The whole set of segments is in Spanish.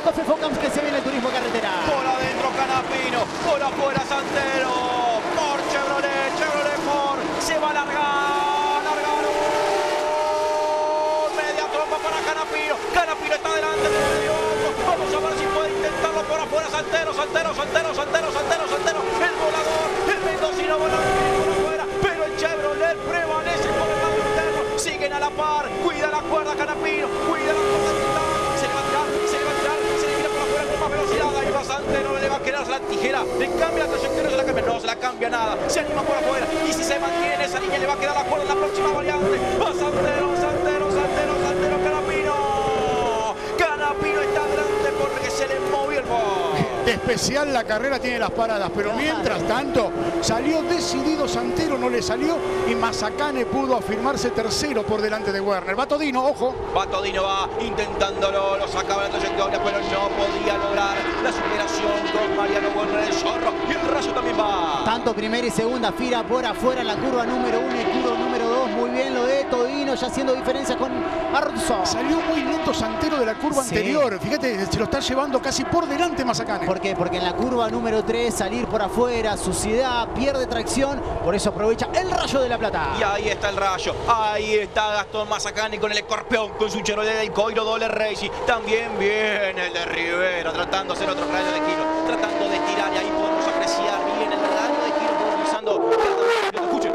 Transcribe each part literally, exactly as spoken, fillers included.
Coffee Focams que se viene el turismo carretera. Por adentro Canapino, por afuera Santero. Por Chevrolet, Chevrolet Ford. Se va a largar, largaron. Media trompa para Canapino. Canapino está delante de medio. Vamos a ver si puede intentarlo por afuera Santero, Santero, Santero, Santero, Santero, Santero. El volador, el mendocino volador por afuera. Pero el Chevrolet prevalece por el lado interno. Siguen a la par. Cuida la cuerda Canapino. Cuida la cuerda. Se le va a tirar, se le va a tirar. Se le tira por afuera con más velocidad. Ahí va Santero. Le va a quedar la tijera. Le cambia la trayectoria, no se la cambia. No se la cambia nada. Se anima por afuera. Y si se mantiene en esa línea, le va a quedar la cuerda en la próxima variante. Va Santero, Santero, Santero, Santero, Canapino. Canapino está delante porque se le movió el bol. De especial la carrera tiene las paradas, pero mientras tanto salió decidido Santero, no le salió y Mazacane pudo afirmarse tercero por delante de Werner. Va Todino, ojo. Va Todino, va intentándolo, lo sacaba de la trayectoria, pero no podía lograr la superación con Mariano Werner, el zorro, y el Rayo también va. Tanto primera y segunda fila por afuera en la curva número uno y curva número dos. Muy bien lo de Todino, ya haciendo diferencia con Arzo. Salió muy lento Santero de la curva Sí. anterior. Fíjate, se lo está llevando casi por delante Mazacane. ¿Por qué? Porque en la curva número tres, salir por afuera, suciedad, pierde tracción, por eso aprovecha el Rayo de la Plata. Y ahí está el Rayo, ahí está Gastón Mazacane con el escorpión, con su Chevrolet del Coiro Dole Racing. También viene el de Rivera, tratando de hacer otro radio de giro, tratando de tirar, y ahí podemos apreciar bien el radio de giro, utilizando. Escuchen.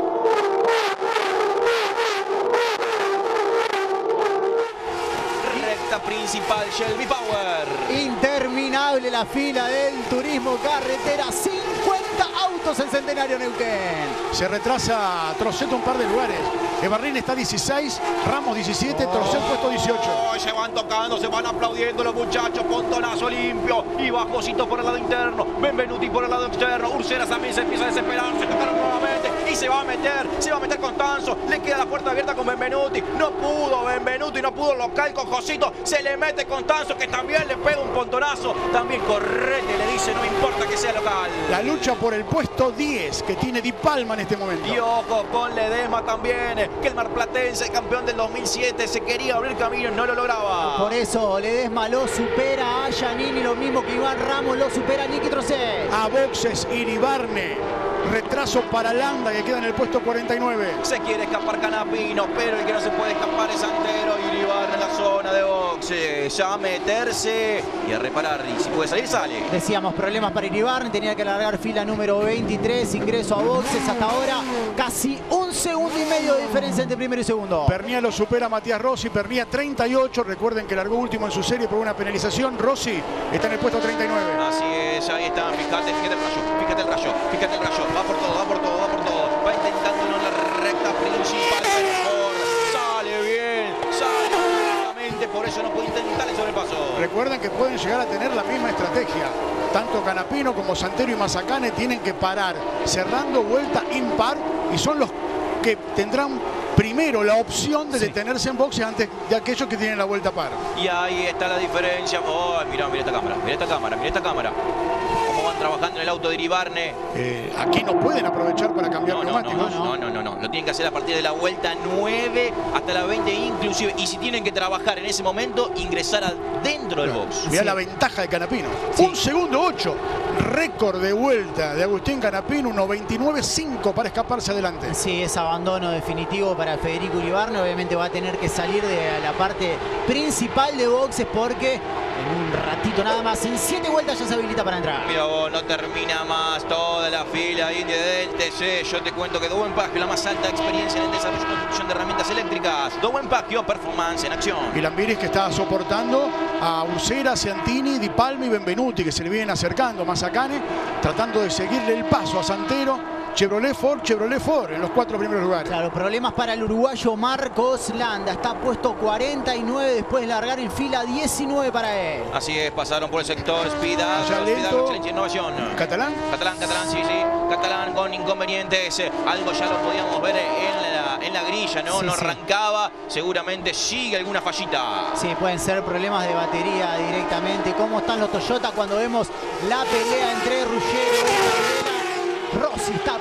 Recta principal, Shelby Power. Interminable la fila del turismo carretera, cincuenta autos en Centenario Neuquén. Se retrasa Trocet un par de lugares. Ebarrín está dieciséis, Ramos diecisiete, Trocet puesto dieciocho. Oh, se van tocando, se van aplaudiendo los muchachos. Pontonazo limpio y bajosito por el lado interno. Benvenuti por el lado externo. Urceras también se empieza a desesperar. Se tocaron nuevamente y se va a meter. Se va a meter Constanzo. Le queda la puerta abierta con Benvenuti. No pudo Benvenuti, no pudo local con Josito. Se le mete Constanzo, que también le pega un pontonazo. También Correte le dice, no me importa que sea local. La lucha por el puesto diez que tiene Di Palma en este momento. Y ojo con Ledesma también, que el marplatense, campeón del dos mil siete, se quería abrir camino y no lo lograba. Por eso Ledesma lo supera a Giannini, lo mismo que Iván Ramos lo supera a Niki Trocet. A boxes Iribarne. Retraso para Landa, que queda en el puesto cuarenta y nueve. Se quiere escapar Canapino, pero el que no se puede escapar es Santero. Y Iribarne en la zona de boxes. Ya a meterse y a reparar. Y si puede salir, sale. Decíamos problemas para Iribarne, tenía que alargar fila número veintitrés, ingreso a boxes. Hasta ahora casi un segundo y medio de diferencia entre primero y segundo. Pernía lo supera a Matías Rossi, Pernía treinta y ocho. Recuerden que largó último en su serie por una penalización. Rossi está en el puesto treinta y nueve. Así es, ahí está. Fíjate, fíjate el rayo, fíjate el rayo, fíjate el rayo. Va por todo, va por todo, va por todo. Va intentándolo en la recta principal. Mejor. Sale bien, sale rápidamente. Por eso no puede intentar el sobrepaso. Recuerden que pueden llegar a tener la misma estrategia. Tanto Canapino como Santero y Mazacane tienen que parar cerrando vuelta impar y son los que tendrán primero la opción de sí. detenerse en boxes antes de aquellos que tienen la vuelta par. Y ahí está la diferencia. Oh, mira, mira esta cámara, mira esta cámara, mira esta cámara. Cómo van trabajando en el auto de Iribarne. Eh, aquí no pueden aprovechar para cambiar no, neumáticos. No no, no, no, no, no. Lo tienen que hacer a partir de la vuelta nueve hasta la veinte inclusive. Y si tienen que trabajar en ese momento, ingresar adentro del box. Mirá sí. la ventaja de Canapino. Sí. Un segundo ocho. Récord de vuelta de Agustín Canapino, uno veintinueve cinco para escaparse adelante. Sí, es abandono definitivo para Federico Iribarne. Obviamente va a tener que salir de la parte principal de boxes porque en un ratito nada más, en siete vueltas ya se habilita para entrar. Mira vos, no termina más toda la fila india del T C. Yo te cuento que Doen Pagio, la más alta experiencia en el desarrollo y construcción de herramientas eléctricas. Doen Pagio, performance en acción. Y Lambiris que está soportando a Ucera, Ciantini, Di Palma y Benvenuti, que se le vienen acercando. Mazacane tratando de seguirle el paso a Santero. Chevrolet Ford, Chevrolet Ford en los cuatro primeros lugares. Claro, problemas para el uruguayo Marcos Landa. Está puesto cuarenta y nueve después de largar en fila diecinueve para él. Así es, pasaron por el sector Spida, Excelencia Innovación. ¿Catalán? Catalán, Catalán, sí, sí. Catalán con inconvenientes. Algo ya lo podíamos ver en la, en la grilla, ¿no? Sí, no sí. arrancaba. Seguramente sigue alguna fallita. Sí, pueden ser problemas de batería directamente. ¿Cómo están los Toyota cuando vemos la pelea entre Ruggiero y Cabrera? Rossi está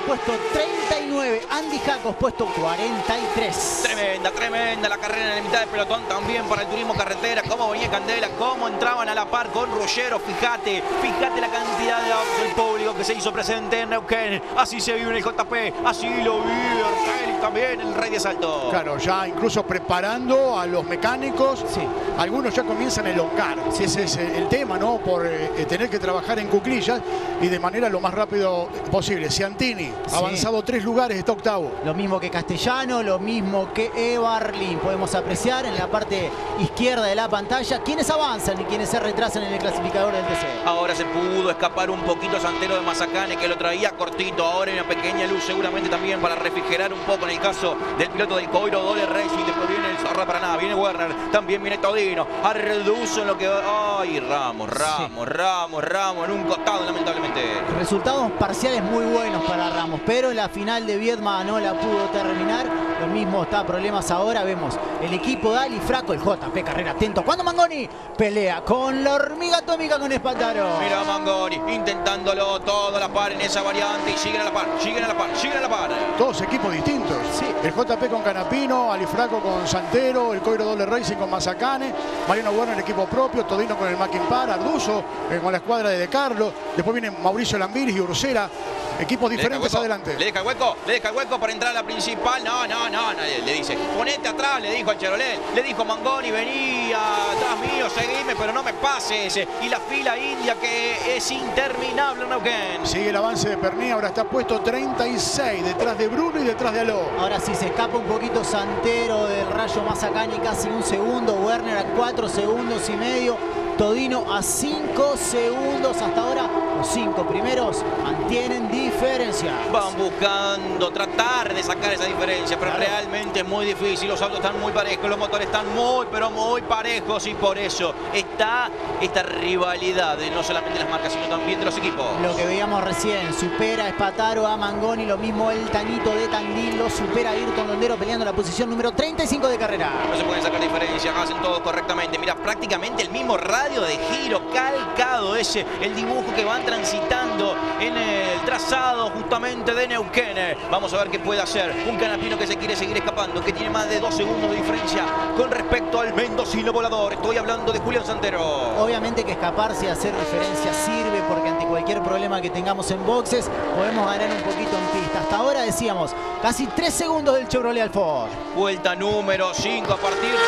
puesto treinta y nueve. Andy Jacos, puesto cuarenta y tres. Tremenda, tremenda la carrera en la mitad de pelotón también para el turismo carretera. Cómo venía Candela, cómo entraban a la par con Ruggero. Fíjate, fíjate la cantidad de, del público que se hizo presente en Neuquén. Así se vive en el J P, así lo vive Ortelli también, el rey de salto. Claro, ya incluso preparando a los mecánicos. Sí. Algunos ya comienzan a elongar. Sí, Ese sí. es el tema, ¿no? Por eh, tener que trabajar en cuclillas y de manera lo más rápido posible. Ciantini, Sí. avanzado tres lugares, está octavo. Lo mismo que Castellano, lo mismo que Evarlin. Podemos apreciar en la parte izquierda de la pantalla quiénes avanzan y quiénes se retrasan en el clasificador del T C. Ahora se pudo escapar un poquito Santero de Mazacane, que lo traía cortito. Ahora hay una pequeña luz seguramente también para refrigerar un poco en el caso del piloto del Coiro Dole Racing. Después viene el Zorra Paraná, viene Werner, también viene Todino. Arduzo en lo que... ¡Ay, Ramos, Ramos, Sí. Ramos, Ramos! En un costado, lamentablemente. Resultados parciales muy buenos para Ramos, pero la final de Viedma no la pudo terminar. Lo mismo está a problemas ahora. Vemos el equipo de Ali Fraco, el J P Carrera atento. Cuando Mangoni pelea con la hormiga atómica con Espartaro. Mira Mangoni intentándolo todo a la par en esa variante y siguen a la par, siguen a la par, siguen a la par. Todos equipos distintos. Sí. El J P con Canapino, Alifraco con Santero, el Coiro Doble Racing con Mazacane, Mariano Werner equipo propio, Todino con el Mackinpar, Arduzo eh, con la escuadra de De Carlo. Después viene Mauricio Lambiris y Ursera. Equipos diferentes hueco, adelante. Le deja el hueco, le deja el hueco para entrar a la principal. No, no, no, nadie le dice, ponete atrás, le dijo al Chevrolet. Le dijo Mangoni, vení atrás mío, seguime, pero no me pases. Y la fila india que es interminable en Neuquén. Sigue el avance de Perní, ahora está puesto treinta y seis, detrás de Bruno y detrás de Aló. Ahora sí se escapa un poquito Santero del Rayo Mazacane, casi un segundo. Werner a cuatro segundos y medio. Todino a cinco segundos. Hasta ahora los cinco primeros mantienen diferencia. Van buscando tratar de sacar esa diferencia, pero Claro. realmente es muy difícil. Los autos están muy parejos, los motores están muy, pero muy parejos. Y por eso está esta rivalidad de no solamente las marcas, sino también de los equipos. Lo que veíamos recién, supera a Espartaro, a Mangoni, lo mismo el Tanito de Tandil, lo supera a Ayrton Londero peleando la posición número treinta y cinco de carrera. No se pueden sacar diferencias, hacen todo correctamente. Mira, prácticamente el mismo radio de giro, calcado ese, el dibujo que van transitando en el trazado justamente de Neuquén. Vamos a ver qué puede hacer un Canapino que se quiere seguir escapando, que tiene más de dos segundos de diferencia con respecto al mendocino volador. Estoy hablando de Julián Santero. Obviamente que escaparse y hacer diferencia sirve, porque ante cualquier problema que tengamos en boxes podemos ganar un poquito en pista. Hasta ahora decíamos casi tres segundos del Chevrolet Alford. Vuelta número cinco a partir de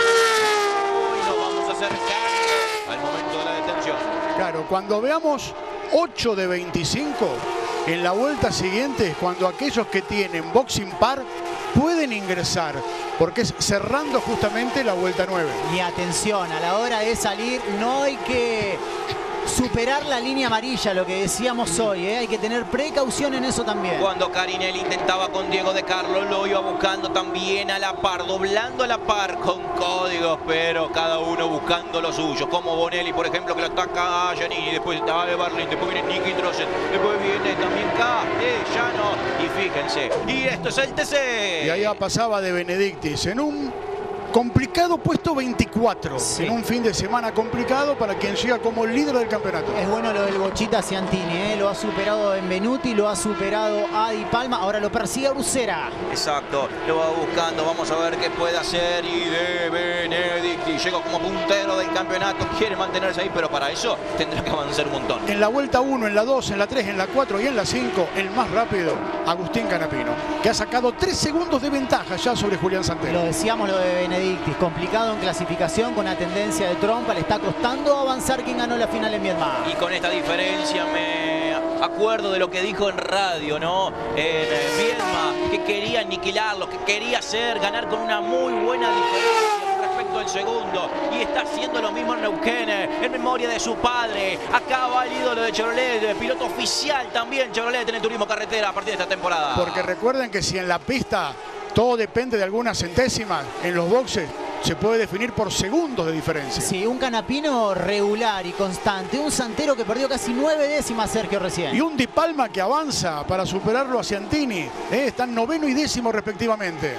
hoy nos vamos a acercar al momento de la detención. Claro, cuando veamos ocho de veinticinco, en la vuelta siguiente es cuando aquellos que tienen boxing par pueden ingresar, porque es cerrando justamente la vuelta nueve. Y atención, a la hora de salir no hay que superar la línea amarilla, lo que decíamos hoy, ¿eh? Hay que tener precaución en eso también. Cuando Carinelli intentaba con Diego de Carlos, lo iba buscando también a la par, doblando a la par con códigos, pero cada uno buscando lo suyo. Como Bonelli, por ejemplo, que lo ataca a Giannini, después está de Barlin, después viene Nicky Drossen, después viene también Castellano. Y fíjense, y esto es el T C. Y ahí pasaba de Benedictis en un complicado puesto veinticuatro, Sí. en un fin de semana complicado para quien llega como líder del campeonato. Es bueno lo del Bochita Ciantini, ¿eh? Lo ha superado Benvenuti, lo ha superado a Di Palma, ahora lo persigue a Ursera. Exacto, lo va buscando, vamos a ver qué puede hacer. Y de Benedicti llega como puntero del campeonato, quiere mantenerse ahí, pero para eso tendrá que avanzar un montón. En la vuelta uno, en la dos, en la tres, en la cuatro y en la cinco, el más rápido, Agustín Canapino, que ha sacado tres segundos de ventaja ya sobre Julián Santero. Lo decíamos lo de Benedictis, complicado en clasificación con una tendencia de trompa, le está costando avanzar quien ganó la final en Viedma. Y con esta diferencia me acuerdo de lo que dijo en radio, ¿no? En Viedma, que quería aniquilarlo, que quería hacer, ganar con una muy buena diferencia con respecto al segundo. Y está haciendo lo mismo en Neuquén, en memoria de su padre. Acá va el ídolo de Chevrolet, piloto oficial también Chevrolet en el turismo carretera a partir de esta temporada. Porque recuerden que si en la pista todo depende de algunas centésimas, en los boxes se puede definir por segundos de diferencia. Sí, un Canapino regular y constante, un Santero que perdió casi nueve décimas, Sergio, recién. Y un Di Palma que avanza para superarlo a Ciantini. ¿eh? Están noveno y décimo respectivamente.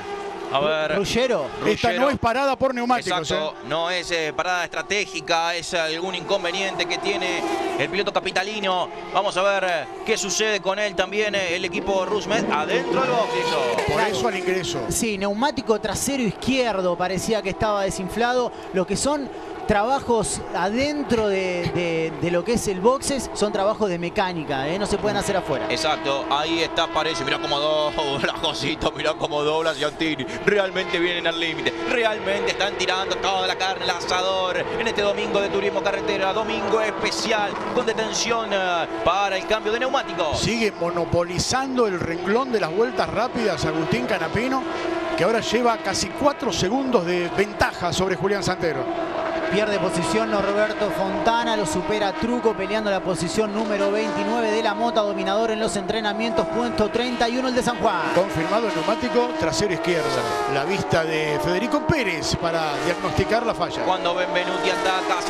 A ver. Ruggero. Esta Ruggero. no es parada por neumáticos. Exacto, ¿eh? no es eh, parada estratégica, es algún inconveniente que tiene el piloto capitalino. Vamos a ver eh, qué sucede con él también, eh, el equipo Rusmed, adentro del box. Listo. Por eso al ingreso. Sí, neumático trasero izquierdo parecía que estaba desinflado. Lo que son trabajos adentro de, de, de lo que es el boxes son trabajos de mecánica, ¿eh? No se pueden hacer afuera. Exacto, ahí está, parece, mirá cómo dobla, Josito, mirá cómo dobla Giantini. Realmente vienen al límite, realmente están tirando toda la carne al asador en este domingo de turismo carretera, domingo especial con detención eh, para el cambio de neumáticos. Sigue monopolizando el renglón de las vueltas rápidas Agustín Canapino, que ahora lleva casi cuatro segundos de ventaja sobre Julián Santero. Pierde posición Norberto Fontana, lo supera Truco peleando la posición número veintinueve de la Mota, dominador en los entrenamientos, puesto treinta y uno el de San Juan. Confirmado el neumático trasero izquierdo. La vista de Federico Pérez para diagnosticar la falla. Cuando Benvenuti ataca,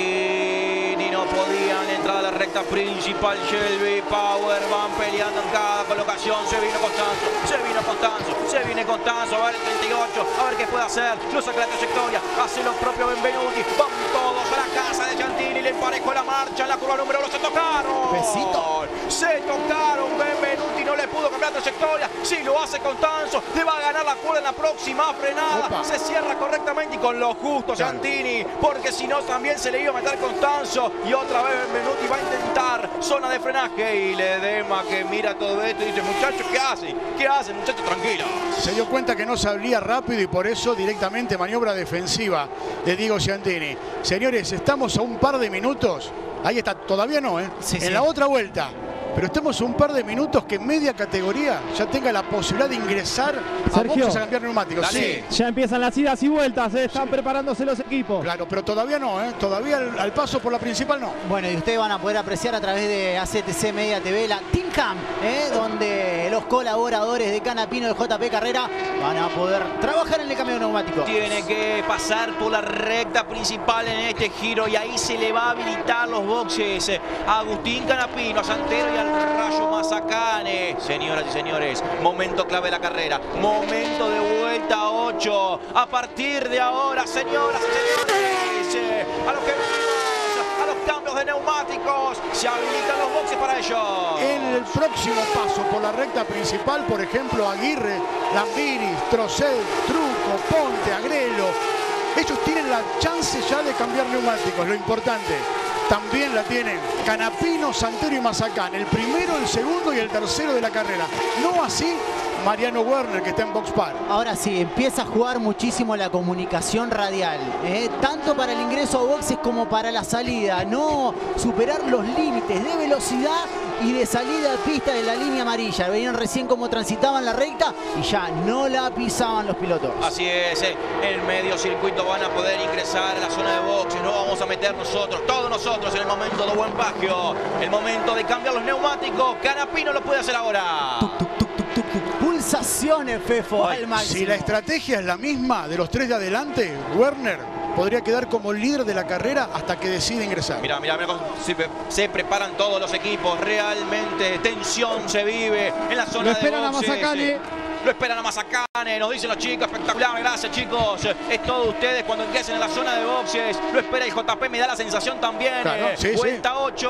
Giantini no podían entrar a la recta principal. Shelby Power van peleando en cada colocación. Se vino Constanzo, se vino Constanzo, se viene Constanzo. A ver el treinta y ocho, a ver qué puede hacer. Lo saca la trayectoria, hace lo propio Benvenuti. Van todos a la casa de Giantini, le emparejó la marcha en la curva número uno. Se tocaron. Besito. Se tocaron. Benvenuti no le pudo cambiar la trayectoria. Si lo hace Constanzo, le va a ganar la curva en la próxima frenada. Opa. Se cierra correctamente y con lo justo Claro. Giantini, porque si no también se le iba a meter Constanzo. Y otra vez Benvenuti va a intentar zona de frenaje y Ledesma, que mira todo esto y dice: muchachos, ¿qué hacen? ¿Qué hacen, muchachos? Tranquilo. Se dio cuenta que no salía rápido y por eso directamente maniobra defensiva de Diego Giantini. Señores, estamos a un par de minutos. Ahí está, todavía no, ¿eh? Sí, en sí. la otra vuelta. Pero estamos a un par de minutos que media categoría ya tenga la posibilidad de ingresar a Sergio. boxes a cambiar neumáticos. Dale. Sí, Ya empiezan las idas y vueltas, eh, están preparándose los equipos. claro, pero todavía no, ¿eh? Todavía al, al paso por la principal no. Bueno, y ustedes van a poder apreciar a través de A C T C Media T V la Team Camp, ¿eh? Donde los colaboradores de Canapino de J P Carrera van a poder trabajar en el cambio de neumáticos. Tiene que pasar por la recta principal en este giro y ahí se le va a habilitar los boxes a Agustín Canapino, a Santero y al Rayo Mazacane. Señoras y señores, momento clave de la carrera, momento de vuelta ocho. A partir de ahora, señoras y señores, eh, a los que venimos, a los cambios de neumáticos, se habilitan los boxes para ellos. En el próximo paso por la recta principal, por ejemplo, Aguirre, Lambiris, Trocel, Truco, Ponte, Agrelo, ellos tienen la chance ya de cambiar neumáticos. Lo importante, también la tienen Canapino, Santero y Mazacán. El primero, el segundo y el tercero de la carrera. No así Mariano Werner, que está en box par. Ahora sí, empieza a jugar muchísimo la comunicación radial, ¿eh? Tanto para el ingreso a boxes como para la salida. No superar los límites de velocidad y de salida de pista de la línea amarilla. Venían recién como transitaban la recta y ya no la pisaban los pilotos. Así es, eh, en medio circuito van a poder ingresar a la zona de boxes. No vamos a meter nosotros, todos nosotros, en el momento de buen pagio. El momento de cambiar los neumáticos. Canapino lo puede hacer ahora. Tuc, tuc, tuc, tuc, tuc, tuc. Pulsaciones, Fefo, Ay, al máximo. Si la estrategia es la misma de los tres de adelante, Werner podría quedar como líder de la carrera hasta que decide ingresar. Mira, mira, mira cómo se, se preparan todos los equipos. Realmente tensión se vive en la zona Lo esperan de a boxes. Mazacane. Lo esperan a Mazacane, nos dicen los chicos, espectacular, gracias chicos. Es todo ustedes cuando ingresen en la zona de boxes. Lo espera el J P, me da la sensación también. Claro, eh. sí, sí. Vuelta ocho.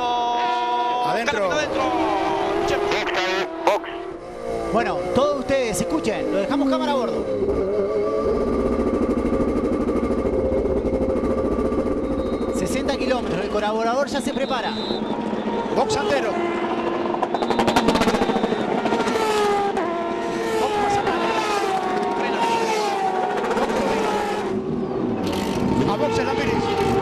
Adentro. Canapino adentro. Bueno, todos ustedes, escuchen, lo dejamos cámara a bordo. sesenta kilómetros, el colaborador ya se prepara. Box Santero. Box Mazacán. A boxes Lambiris.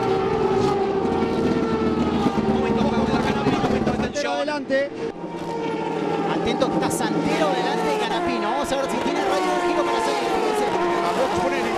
Momento de la Canapino, momento de Santero tensión. adelante. Atento que está Santero delante de Canapino. Vamos a ver si tiene radio de giro para hacer. Fíjense. A box Bonelli.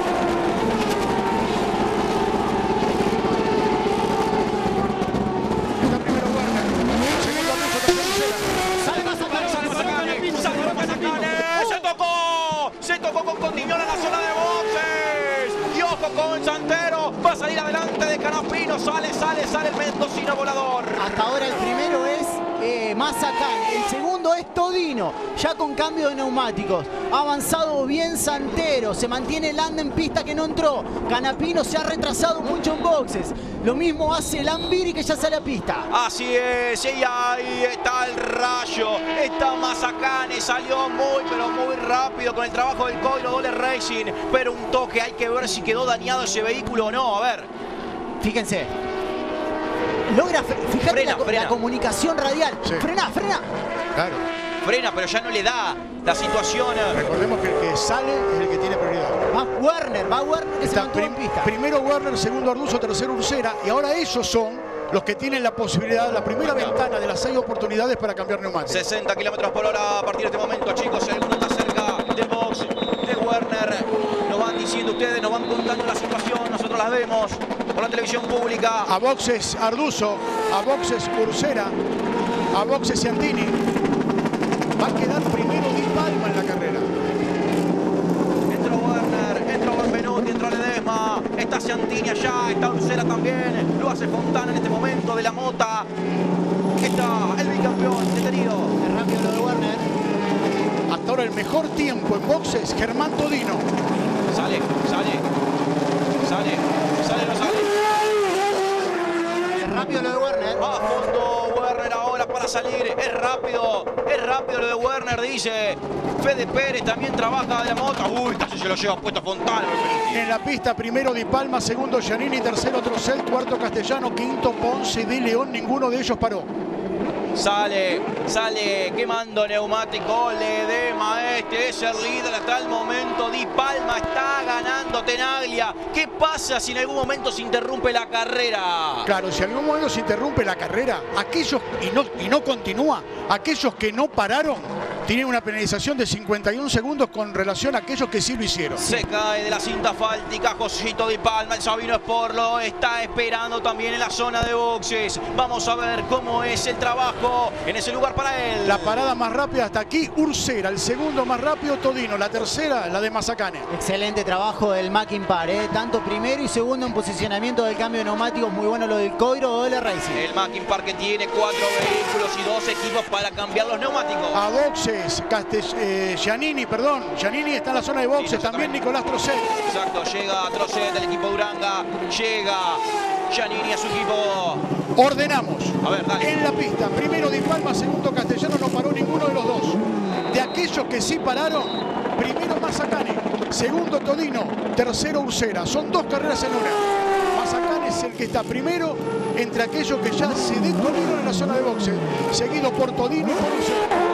Está primero Werner. Segundo Alonso, tercero Sela. Sale Mazacane, Sale Mazacane, sale Mazacane, se tocó, se tocó con Condiñola en la zona de boxes. Y ojo con Santero, va a salir adelante de Canapino, sale, sale, sale el mendocino volador. Hasta ahora el primero es eh, Mazacane. El segundo es Todino, ya con cambio de neumáticos. Ha avanzado bien Santero, se mantiene Landa en pista que no entró. Canapino se ha retrasado mucho en boxes. Lo mismo hace Lambiri que ya sale a pista. Así es, y ahí está el rayo. Está Mazacane, salió muy pero muy rápido con el trabajo del Coiro Dole Racing. Pero un toque, hay que ver si quedó dañado ese vehículo o no. A ver. Fíjense. Logra, fíjate frena, la, frena. la comunicación radial. Sí. Frena, frena. Claro. Frena, pero ya no le da la situación. Recordemos que el que sale es el que tiene prioridad. Va Werner, va Werner que se Está mantuvo prim- en pista. primero Werner, segundo Arduzo, tercero Ursera. Y ahora ellos son los que tienen la posibilidad, la primera ventana de las seis oportunidades para cambiar neumáticos. sesenta kilómetros por hora a partir de este momento, chicos. Si alguno está cerca del box de Werner, nos van diciendo ustedes, nos van contando la situación. Nosotros las vemos por la televisión pública. A boxes Arduzo, a boxes Ursera, a boxes Ciantini. Va a quedar primero Di Palma en la carrera. Entró Werner, entró Benvenuti, entró Ledesma. Está Ciantini allá, está Ursera también. Lo hace Fontana en este momento de la Mota. Está el bicampeón detenido. Es rápido lo de Werner. Hasta ahora el mejor tiempo en boxes, Germán Todino. Sale, sale, sale, sale, no sale. Es rápido lo de Werner. Va a fondo Werner ahora para salir. Es rápido, es rápido lo de Werner, dice. Fede Pérez también trabaja de la Mota. Uy, casi se lo lleva puesto a Fontana. En la pista, primero Di Palma, segundo Giannini, tercero Trocel, cuarto Castellano, quinto Ponce de León. Ninguno de ellos paró. Sale, sale quemando neumático Ledesma, este es el líder hasta el momento. Di Palma está ganando Tenaglia. ¿Qué pasa si en algún momento se interrumpe la carrera? Claro, si en algún momento se interrumpe la carrera, aquellos y no, y no continúa, aquellos que no pararon tienen una penalización de cincuenta y un segundos con relación a aquellos que sí lo hicieron. Se cae de la cinta fáltica Josito Di Palma, el Sabino Sport lo está esperando también en la zona de boxes. Vamos a ver cómo es el trabajo en ese lugar para él. La parada más rápida hasta aquí, Ursera. El segundo más rápido, Todino. La tercera, la de Mazacane. Excelente trabajo del Mackin Par, ¿eh? Tanto primero y segundo en posicionamiento del cambio de neumáticos. Muy bueno lo del Coiro Dole Racing. El Mackin Par que tiene cuatro vehículos y dos equipos para cambiar los neumáticos. A boxes, Castell eh, Giannini, perdón. Giannini está en la zona de boxes. Sí, también exactamente. Nicolás Trocel. Exacto, llega Trocet del equipo Duranga. Llega Giannini a su equipo. Ordenamos. A ver, dale. En la pista, primero Di Palma, segundo Castellano, no paró ninguno de los dos. De aquellos que sí pararon, primero Mazacane, segundo Todino, tercero Ursera. Son dos carreras en una. Mazacane es el que está primero entre aquellos que ya se detuvieron en la zona de boxe, seguido por Todino y por Ursera.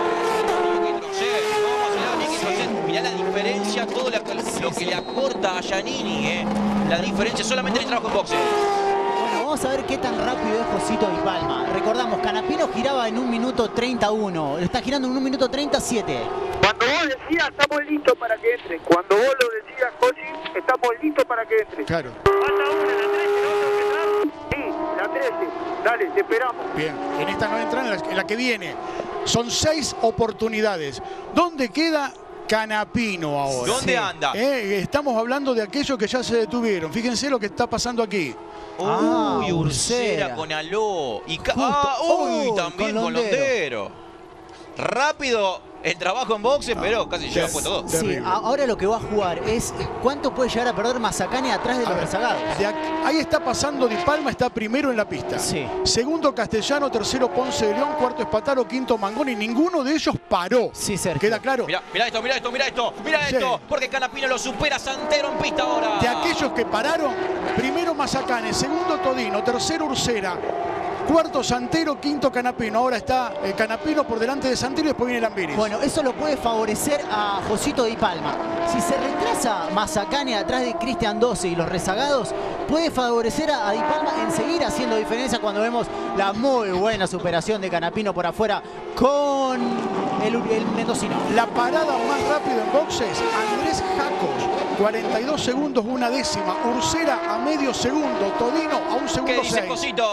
Mirá la diferencia, todo la, lo que le aporta a Giannini, ¿eh? La diferencia solamente en el trabajo en boxe. Bueno, vamos a ver qué tan rápido es Josito Di Palma. Recordamos, Canapino giraba en un minuto treinta y uno. Lo está girando en un minuto treinta y siete. Cuando vos decías, estamos listos para que entre. Cuando vos lo decías, Josi, estamos listos para que entre. Claro. Falta una, la trece, ¿no? Sí, la trece. Dale, te esperamos. Bien, en esta no entra, en la, en la que viene. Son seis oportunidades. ¿Dónde queda Canapino ahora? ¿Dónde Sí. anda? Eh, estamos hablando de aquellos que ya se detuvieron. Fíjense lo que está pasando aquí. Ah, Uy, Ursera Ursera. con Aló. Y ca- Justo. ah, uy, Uy, también con con Londero. Londero. Rápido el trabajo en boxe, pero casi lleva Ter- puesto dos. ter- Sí, Terrible. a- ahora lo que va a jugar es cuánto puede llegar a perder Mazacane atrás de A los ver, rezagados. de aquí- ahí está pasando Di Palma, está primero en la pista. Sí. Segundo Castellano, tercero Ponce de León, cuarto Espataro, quinto Mangoni. Ninguno de ellos paró. Sí, Sergio. ¿Queda claro? Mirá, mirá esto, mirá esto, mirá esto, mirá Sí. esto, porque Canapino lo supera Santero en pista ahora. De aquellos que pararon, primero Mazacane, segundo Todino, tercero Ursera, cuarto Santero, quinto Canapino. Ahora está eh, Canapino por delante de Santero y después viene Lambiris. Bueno, eso lo puede favorecer a Josito Di Palma. Si se retrasa Mazacane atrás de Cristian doce y los rezagados, puede favorecer a, a Di Palma en seguir haciendo diferencia cuando vemos la muy buena superación de Canapino por afuera con el, el mendocino. La parada más rápida en boxes, Andrés Jacos, cuarenta y dos segundos, una décima. Ursera a medio segundo, Todino a un ¿Qué segundo dice seis. Cosito?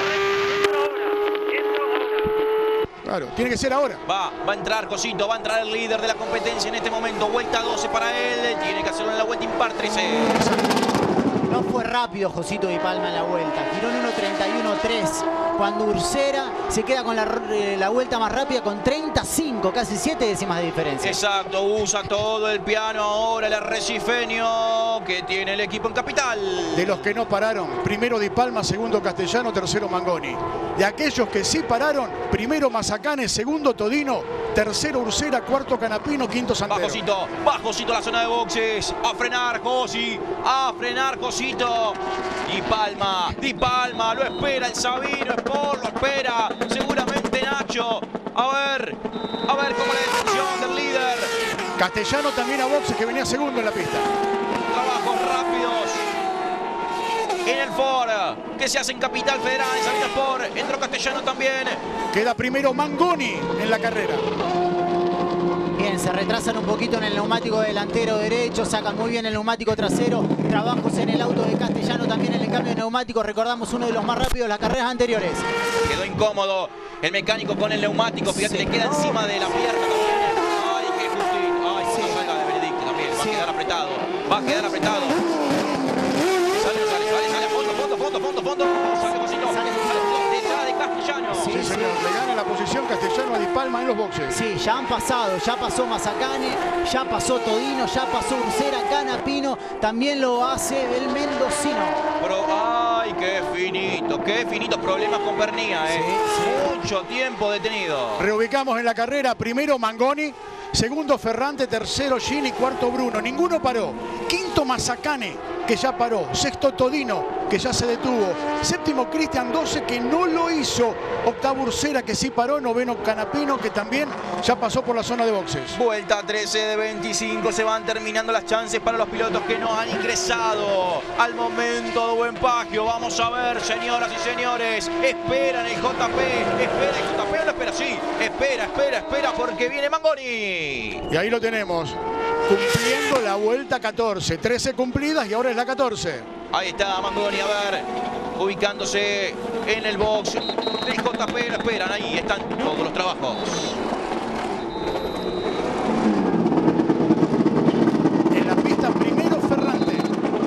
Claro, tiene que ser ahora. Va, va a entrar Cosito, va a entrar el líder de la competencia en este momento. Vuelta doce para él, tiene que hacerlo en la vuelta impar trece. No fue rápido Josito Di Palma en la vuelta. Giró en uno treinta y uno tres. Cuando Ursera se queda con la, eh, la vuelta más rápida con treinta y cinco, casi siete décimas de diferencia. Exacto, usa todo el piano ahora el arrecifeño que tiene el equipo en Capital. De los que no pararon, primero Di Palma, segundo Castellano, tercero Mangoni. De aquellos que sí pararon, primero Mazacane, segundo Todino, tercero Ursera, cuarto Canapino, quinto Santero. Bajosito, bajosito la zona de boxes. A frenar, Josi. A frenar, Josito. Di Palma, Di Palma, lo espera el Sabino, Sport, lo espera. Seguramente Nacho. A ver, a ver cómo la detención del líder. Castellano también a boxes, que venía segundo en la pista. Trabajos rápidos en el Ford, que se hace en Capital Federal, en Sabino Sport. Entró Castellano también. Queda primero Mangoni en la carrera. Bien, se retrasan un poquito en el neumático delantero derecho, sacan muy bien el neumático trasero. Trabajos en el auto de Castellano también en el cambio de neumático. Recordamos uno de los más rápidos de las carreras anteriores. Quedó incómodo el mecánico con el neumático. Fíjate, Sí. le queda encima de la pierna también. Ay, qué justito. Ay, Sí. no salga de Benedicto también. Va Sí. a quedar apretado. Va a quedar apretado. Sale, no sale, sale, sale a fondo, fondo, fondo, fondo, fondo. Sale Josito. Sale Josito. Detrás de Castellano. Sí. Sí, señor, le gana la posición Castellano a Di Palma en los boxes. Sí, ya han pasado, ya pasó Mazacane, ya pasó Todino, ya pasó Ursera, Canapino, también lo hace el mendocino. Pero, ay, qué finito, qué finito. Problemas con Pernía, eh. Sí, Mucho tiempo detenido. Reubicamos en la carrera, primero Mangoni, segundo Ferrante, tercero Gini, cuarto Bruno. Ninguno paró. Quinto Mazacane, que ya paró. Sexto Todino, que ya se detuvo. Séptimo Cristian doce, que no lo hizo. Octavo Ursera, que sí paró. Noveno Canapino, que también ya pasó por la zona de boxes. Vuelta trece de veinticinco, se van terminando las chances para los pilotos que no han ingresado al momento de buen pagio. Vamos a ver, señoras y señores, esperan el J P, espera el J P, ¿o no espera? Sí, espera, espera, espera, porque viene Mangoni. Y ahí lo tenemos, cumpliendo la vuelta catorce. trece cumplidas y ahora es la catorce. Ahí está Mangoni, a ver, ubicándose en el box del J P, lo esperan, ahí están todos los trabajos. En la pista primero Ferrante.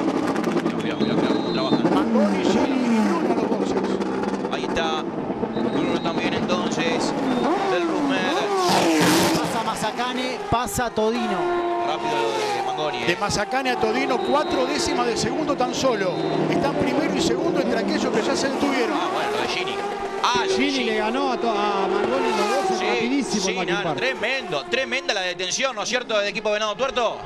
Mira, mira, mira cómo trabajan. Mangoni, Gini y Bruno a los boxes. Ahí está Bruno también entonces, del Rusmed. Pasa Mazacane, pasa Todino. Rápido lo de Mangoni, De eh. Mazacane a Todino, cuatro décimas de segundo tan solo. Están primero y segundo entre aquellos que ya se detuvieron. Ah, bueno, lo de Gini. Ah, Gini le ganó a, to- a Mangoni en los boxes Sí, rapidísimo sí, el Mackin nada, Park. tremendo, tremenda la detención, ¿no es cierto?, del equipo Venado Tuerto.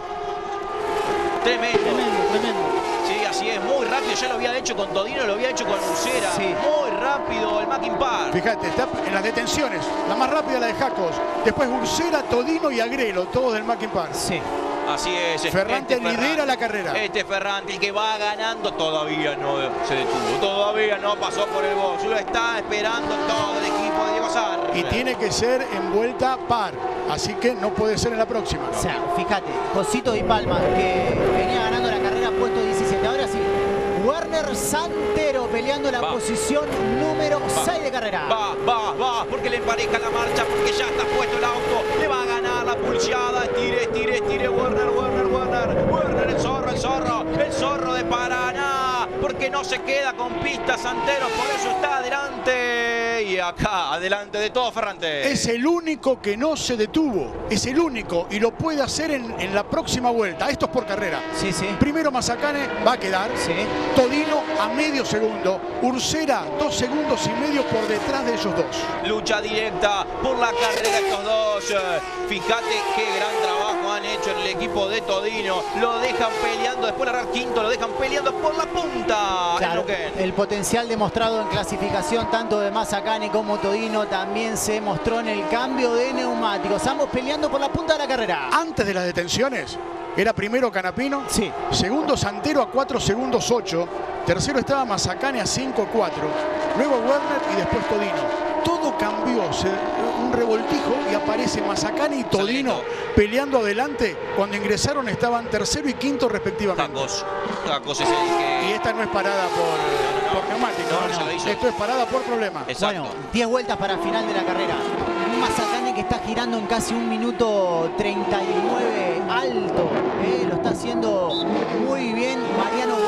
Tremendo. Tremendo, tremendo. Sí, así es, muy rápido. Ya lo había hecho con Todino, lo había hecho con Ursera. Sí. Muy rápido el Mackin Park. Fíjate, está en las detenciones. La más rápida la de Jacos. Después Ursera, Todino y Agrelo, todos del Mackin Park. Sí. Así es. Ferrante este lidera Ferrante. la carrera. Este Ferrante, el que va ganando, todavía no se detuvo. Todavía no pasó por el box. Lo está esperando todo el equipo de Diego Sarre. Y tiene que ser en vuelta par. Así que no puede ser en la próxima. O sea, fíjate, Josito Di Palma, que venía ganando la carrera puesto diecisiete. Ahora sí, Werner Santero peleando la Va. posición número seis de carrera. Va, va, va, porque le empareja la marcha, porque ya está puesto el auto, le va a ganar la pulseada, estire, estire, estire, Werner, Werner, Werner, Werner, el zorro, el zorro, el zorro de Paraná, porque no se queda con pistas Santero, por eso está adelante, y acá, adelante de todo Ferrante. Es el único que no se detuvo. Es el único y lo puede hacer en, en la próxima vuelta. Esto es por carrera. Sí, sí. Primero Mazacane va a quedar. Sí. Todino a medio segundo. Ursera dos segundos y medio por detrás de ellos dos. Lucha directa por la carrera estos dos. Fíjate qué gran trabajo han hecho en el equipo de Todino. Lo dejan peleando, después de largar quinto, lo dejan peleando por la punta. Claro, En el potencial demostrado en clasificación tanto de Mazacane como Todino también se mostró en el cambio de neumáticos. Ambos peleando por la punta de la carrera. Antes de las detenciones, era primero Canapino. Sí. Segundo Santero a cuatro segundos ocho. Tercero estaba Mazacane a cinco cuatro. Luego Werner y después Todino. Todo cambió, se, un revoltijo y aparece Mazacane y Todino Salito. peleando adelante. Cuando ingresaron estaban tercero y quinto respectivamente. Tacos. Tacos es el que... Y esta no es parada por, por neumático. No, no se lo hizo. Esto es parada por problema. Exacto. Bueno, diez vueltas para final de la carrera. Un Mazacane que está girando en casi un minuto treinta y nueve alto. eh, lo está haciendo muy bien Mariano Werner,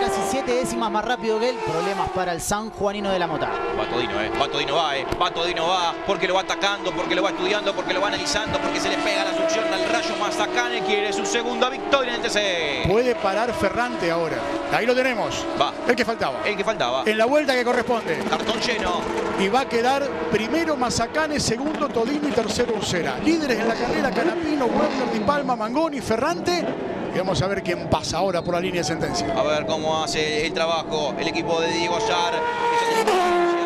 casi siete décimas más rápido que él. Problemas para el sanjuanino de la Mota. Va Todino, eh. Va Todino, va, eh. Va Todino, va. Porque lo va atacando, porque lo va estudiando, porque lo va analizando, porque se le pega la succión al Rayo Mazacane. Quiere su segunda victoria en el T C. Puede parar Ferrante ahora. Ahí lo tenemos. Va. El que faltaba. El que faltaba. En la vuelta que corresponde. Cartón lleno. Y va a quedar primero Mazacane, segundo Todino y tercero Ursera. Líderes en la carrera: Canapino, Werner, Di Palma, Mangoni, Ferrante. Y vamos a ver quién pasa ahora por la línea de sentencia. A ver cómo hace el trabajo el equipo de Diego Ayar. Este tipo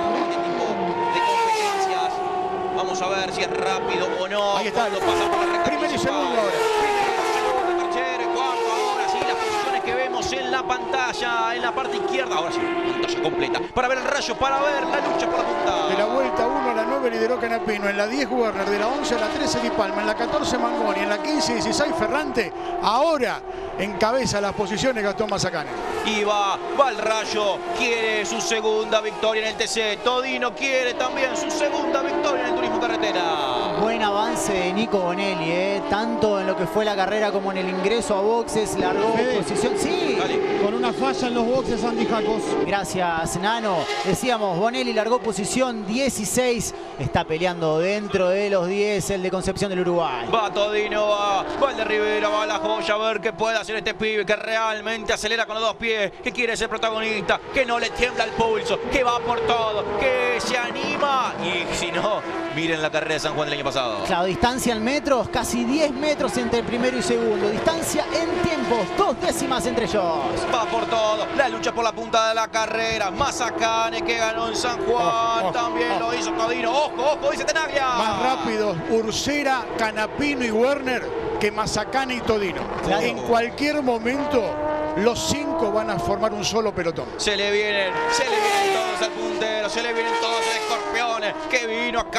de competencias. Vamos a ver si es rápido o no. Ahí está. Cuando pasa por la recta Primero y principal. segundo ahora. Primero, segundo, tercero y cuarto. Ahora sí, las posiciones que vemos en la pantalla, en la parte izquierda. Ahora sí, pantalla completa. Para ver el Rayo, para ver la lucha por la punta. De la vuelta uno a la nueve lideró Canapino, en la diez Werner, de la once a la trece Di Palma, en la catorce Mangoni, en la quince y dieciséis Ferrante. Ahora encabeza las posiciones Gastón Mazacane. Y va, va el Rayo, quiere su segunda victoria en el T C. Todino quiere también su segunda victoria en el turismo carretera. Buen avance de Nico Bonelli, ¿eh? Tanto en lo que fue la carrera como en el ingreso a boxes. Largó Fede. posición. Sí. Dale. Con una falla en los boxes, Andy Jacos. Gracias, Nano. Decíamos, Bonelli largó posición dieciséis. Está peleando dentro de los diez el de Concepción del Uruguay. Va Todino, va, va el de Rivera, va la joya, a ver qué puede hacer este pibe que realmente acelera con los dos pies, que quiere ser protagonista, que no le tiembla el pulso, que va por todo, que se anima. Y si no, miren la carrera de San Juan del año pasado. Claro, distancia en metros, casi diez metros entre el primero y segundo. Distancia en tiempos, dos décimas entre ellos. Va por todo, la lucha por la punta de la carrera. Mazacane que ganó en San Juan, Oh, oh, también oh. lo hizo Todino. Ojo, ojo, dice Tenaglia. Más rápidos Ursera, Canapino y Werner que Mazacane y Todino. Claro. En cualquier momento los cinco van a formar un solo pelotón. Se le vienen, se le vienen todos al puntero, se le vienen todos al Escorpiones que vino acá.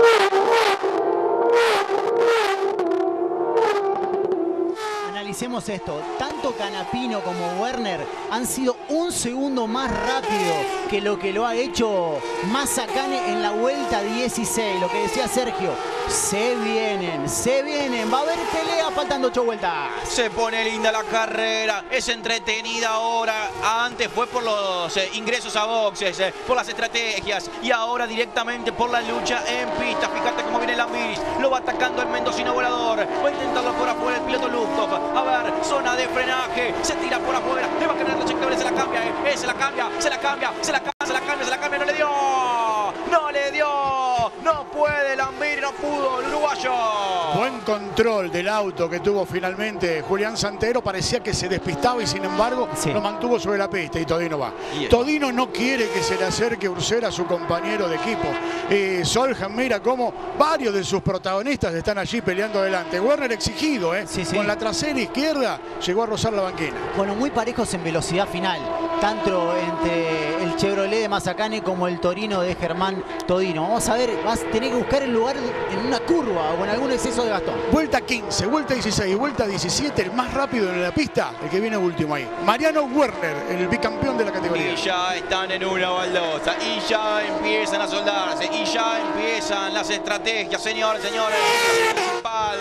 Analicemos esto, tanto Canapino como Werner han sido un segundo más rápido que lo que lo ha hecho Mazacane en la vuelta dieciséis. Lo que decía Sergio, se vienen, se vienen, va a haber pelea faltando ocho vueltas. Se pone linda la carrera, es entretenida ahora. Antes fue por los eh, ingresos a boxes, eh, por las estrategias y ahora directamente por la lucha en pista. Fíjate cómo viene Lambiris, lo va atacando el mendocino volador. Va a intentarlo por afuera el piloto Lustov. A ver, zona de frenaje, se tira por afuera, le va a quedar la chequeable, se la cambia, eh, eh, se la cambia, se la cambia, se la cambia, se la cambia, se la cambia, no le dio, no le dio, no puede Lambiris, no pudo el uruguayo. Buen control del auto que tuvo finalmente Julián Santero. Parecía que se despistaba y sin embargo Sí. lo mantuvo sobre la pista y Todino va. Bien. Todino no quiere que se le acerque Ursera, su compañero de equipo. Eh, Soljan mira cómo varios de sus protagonistas están allí peleando adelante. Werner exigido, ¿eh? Sí, sí. Con la trasera izquierda llegó a rozar la banquina. Bueno, muy parejos en velocidad final, tanto entre el Chevrolet de Mazacane como el Torino de Germán Todino. Vamos a ver, vas a tener que buscar el lugar en una curva o con algún exceso de Gastón. Vuelta quince, vuelta dieciséis, vuelta diecisiete, el más rápido en la pista, el que viene último ahí. Mariano Werner, el bicampeón de la categoría. Y ya están en una baldosa, y ya empiezan a soldarse, y ya empiezan las estrategias, señores, señores. Principal,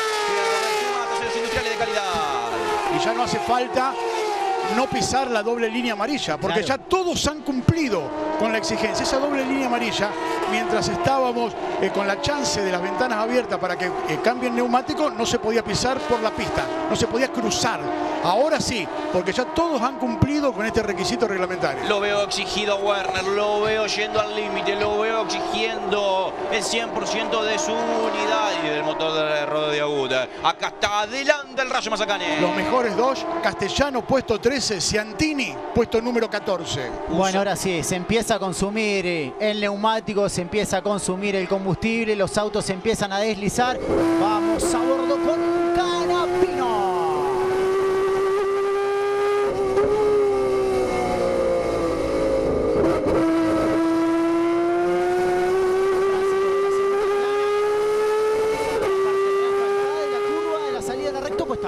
Matas industriales de calidad. Y ya no hace falta no pisar la doble línea amarilla, porque Claro. ya todos han cumplido con la exigencia. Esa doble línea amarilla, mientras estábamos eh, con la chance de las ventanas abiertas para que eh, cambien neumático, no se podía pisar por la pista, no se podía cruzar. Ahora sí, porque ya todos han cumplido con este requisito reglamentario. Lo veo exigido a Werner, lo veo yendo al límite, lo veo exigiendo el cien por ciento de su unidad y del motor de Rodeo Aguda. Acá está adelante el Rayo Mazacane. Los mejores dos, Castellano puesto trece, Ciantini puesto número catorce. Bueno, ahora sí, se empieza a consumir el neumático, se empieza a consumir el combustible, los autos se empiezan a deslizar. Vamos a bordo con Canapino. La curva de la salida de la recta opuesta.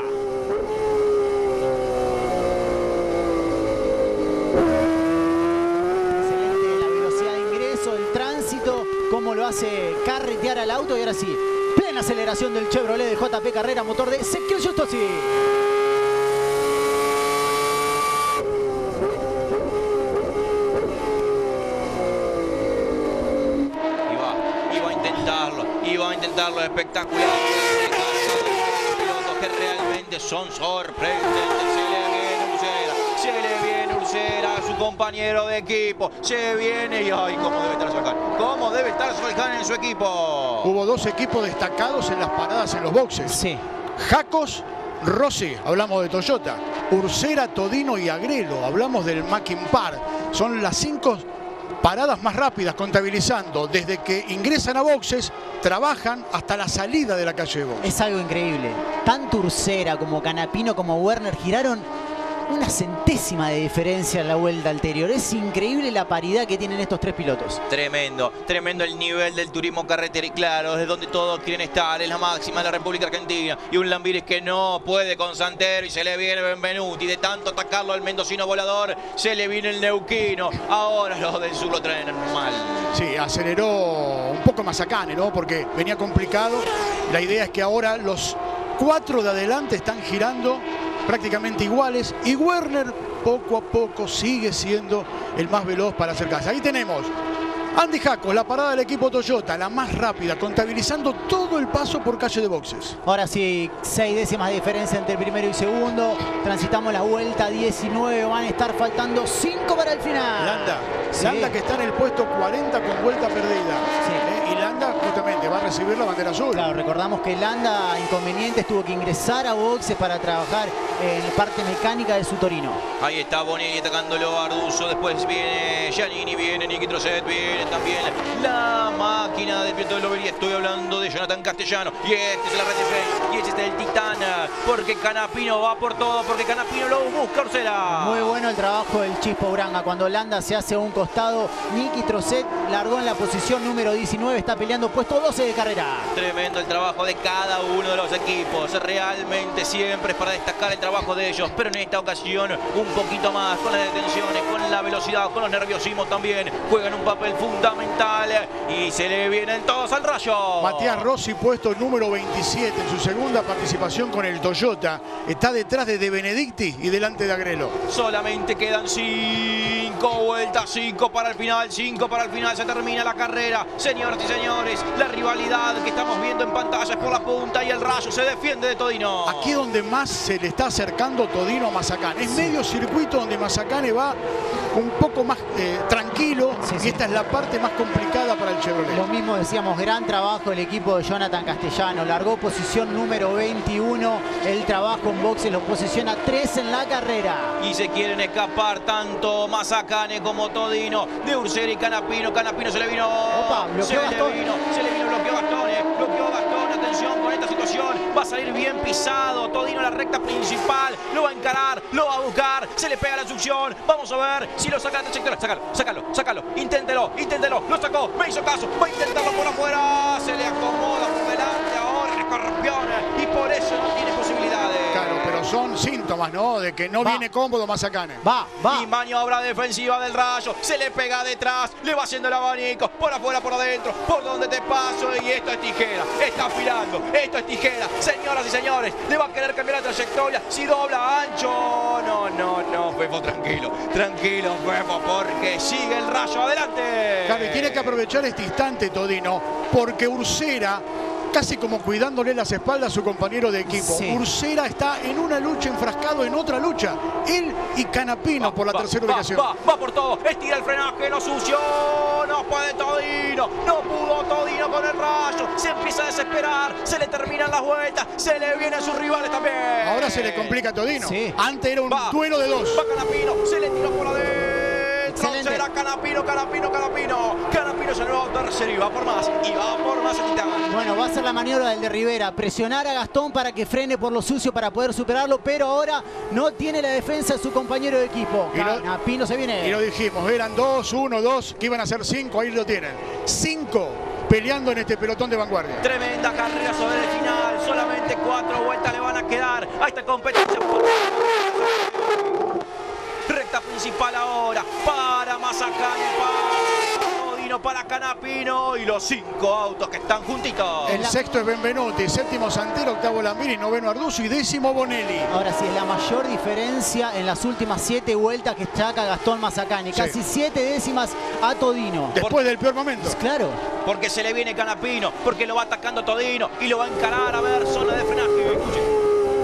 Excelente la velocidad de ingreso, el tránsito, cómo lo hace carretear al auto y ahora sí, plena aceleración del Chevrolet de J P Carrera, motor de Ezequiel Justosi. y va a intentarlo espectacular. Pilotos que realmente son sorprendentes. Se le viene Ursera, se le viene Ursera a su compañero de equipo. Se viene y ay, cómo debe estar Soljan. Cómo debe estar Soljan en su equipo. Hubo dos equipos destacados en las paradas en los boxes. Sí. Jacos, Rossi, hablamos de Toyota. Ursera, Todino y Agrelo, hablamos del Mackin Par. Son las cinco paradas más rápidas, contabilizando desde que ingresan a boxes, trabajan hasta la salida de la calle de boxes. Es algo increíble. Tanto Ursera como Canapino como Werner giraron una centésima de diferencia en la vuelta anterior. Es increíble la paridad que tienen estos tres pilotos. Tremendo, tremendo el nivel del turismo carretera y claro, desde donde todos quieren estar, es la máxima de la República Argentina. Y un Lambiris que no puede con Santero y se le viene Benvenuti. De tanto atacarlo al mendocino volador, se le viene el neuquino. Ahora los del sur lo traen mal. Sí, aceleró un poco Mazacane, ¿no? Porque venía complicado. La idea es que ahora los cuatro de adelante están girando prácticamente iguales y Werner poco a poco sigue siendo el más veloz para acercarse. Ahí tenemos Andy Jacos, la parada del equipo Toyota, la más rápida, contabilizando todo el paso por calle de boxes. Ahora sí, seis décimas de diferencia entre el primero y segundo. Transitamos la vuelta diecinueve, van a estar faltando cinco para el final. Landa, Sí. Landa que está en el puesto cuarenta con vuelta perdida. Sí. Eh, y Landa justamente va a recibir la bandera azul. Claro, recordamos que Landa, inconvenientes, tuvo que ingresar a boxes para trabajar en la parte mecánica de su Torino. Ahí está Bonelli atacándolo a Arduzo. Después viene Giannini, viene Niki Trosset, viene también la máquina del piloto de Lobería. Estoy hablando de Jonathan Castellano. Y este es la red de Frey. Y este es el Titán. Porque Canapino va por todo. Porque Canapino lo busca Ursera. Muy bueno el trabajo del Chispo Uranga. Cuando Landa se hace a un costado, Niki Trosset largó en la posición número diecinueve. Está peleando puesto doce de carrera. Tremendo el trabajo de cada uno de los equipos. Realmente siempre es para destacar el trabajo de ellos. Pero en esta ocasión un poquito más. Con las detenciones, con la velocidad, con los nerviosismos también. Juegan un papel fundamental. Y se le vienen todos al rayo. Matías Rossi, puesto número veintisiete en su segunda participación con el Toyota. Está detrás de De Benedicti y delante de Agrelo. Solamente quedan cinco vueltas, cinco para el final, cinco para el final, se termina la carrera. Señoras y señores, la rivalidad que estamos viendo en pantalla es por la punta y el rayo se defiende de Todino. Aquí donde más se le está acercando Todino a Mazacane. Es medio circuito donde Mazacane va un poco más eh, tranquilo. Sí, y sí. esta es la parte más complicada para el Chevrolet. Lo mismo decíamos, gran trabajo el equipo de Jonathan Castellano. Largó posición número veintiuno. El trabajo en boxes lo posiciona tres en la carrera. Y se quieren escapar tanto Mazacane como Todino de Ursera y Canapino. Canapino se le vino. Opa, bloqueó se le Gastón. vino, se le vino, bloqueó Gastón, eh, bloqueó Gastón. Atención con esta situación. Va a salir bien pisado. Todino a la recta principal. Lo va a encarar, lo va a buscar. Se le pega la succión. Vamos a ver si lo saca la trayectoria. Sácalo, sácalo, sácalo. Inténtelo, inténtelo. Lo sacó, me hizo caso. Va a intentarlo por afuera. Se le acomoda por delante ahora el escorpión. Y por eso no tiene posibilidades. Claro, pero son síntomas, ¿no? De que no Va. viene cómodo Mazacane. Va, va. Y maniobra defensiva del rayo. Se le pega detrás. Le va haciendo el abanico. Por afuera, por adentro. Por donde te paso. Y esto es tijera. Está afilando. Esto es tijera. Señoras y señores. Le va a querer cambiar la trayectoria. Si dobla ancho. No, no, no. Fefo, tranquilo. Tranquilo, Fefo. Porque sigue el rayo adelante. Claro, y tiene que aprovechar este instante Todino, porque Ursera, casi como cuidándole las espaldas a su compañero de equipo. Sí. Ursera está en una lucha, enfrascado en otra lucha. Él y Canapino Va, por la va, tercera va, ubicación. Va, va por todo. Estira el frenaje. No sucio. No puede Todino. No pudo Todino con el rayo. Se empieza a desesperar. Se le terminan las vueltas. Se le vienen sus rivales también. Ahora se le complica a Todino. Sí. Antes era un Va. duelo de dos. Va Canapino. Se le tiró por adentro. Excelente. Será Canapino, Canapino, Canapino. Canapino se lo va a tercero y va por más. Y va por más el Titán. Bueno, va a ser la maniobra del de Rivera. Presionar a Gastón para que frene por lo sucio para poder superarlo. Pero ahora no tiene la defensa de su compañero de equipo. Y lo- Canapino se viene. Y lo dijimos, eran dos, uno, dos, que iban a ser cinco, ahí lo tienen. Cinco peleando en este pelotón de vanguardia. Tremenda carrera sobre el final. Solamente cuatro vueltas le van a quedar a esta competencia. Recta principal ahora para Mazacane, para Todino. Todino para Canapino y los cinco autos que están juntitos. El sexto es Benvenuti, séptimo Santero, octavo Lambiri, noveno Arduzzo y décimo Bonelli. Ahora sí, es la mayor diferencia en las últimas siete vueltas que saca Gastón Mazacane. Sí. Casi siete décimas a Todino. Después del peor momento. Claro. Porque se le viene Canapino, porque lo va atacando Todino y lo va a encarar. A ver, zona de frenaje. Escuchen.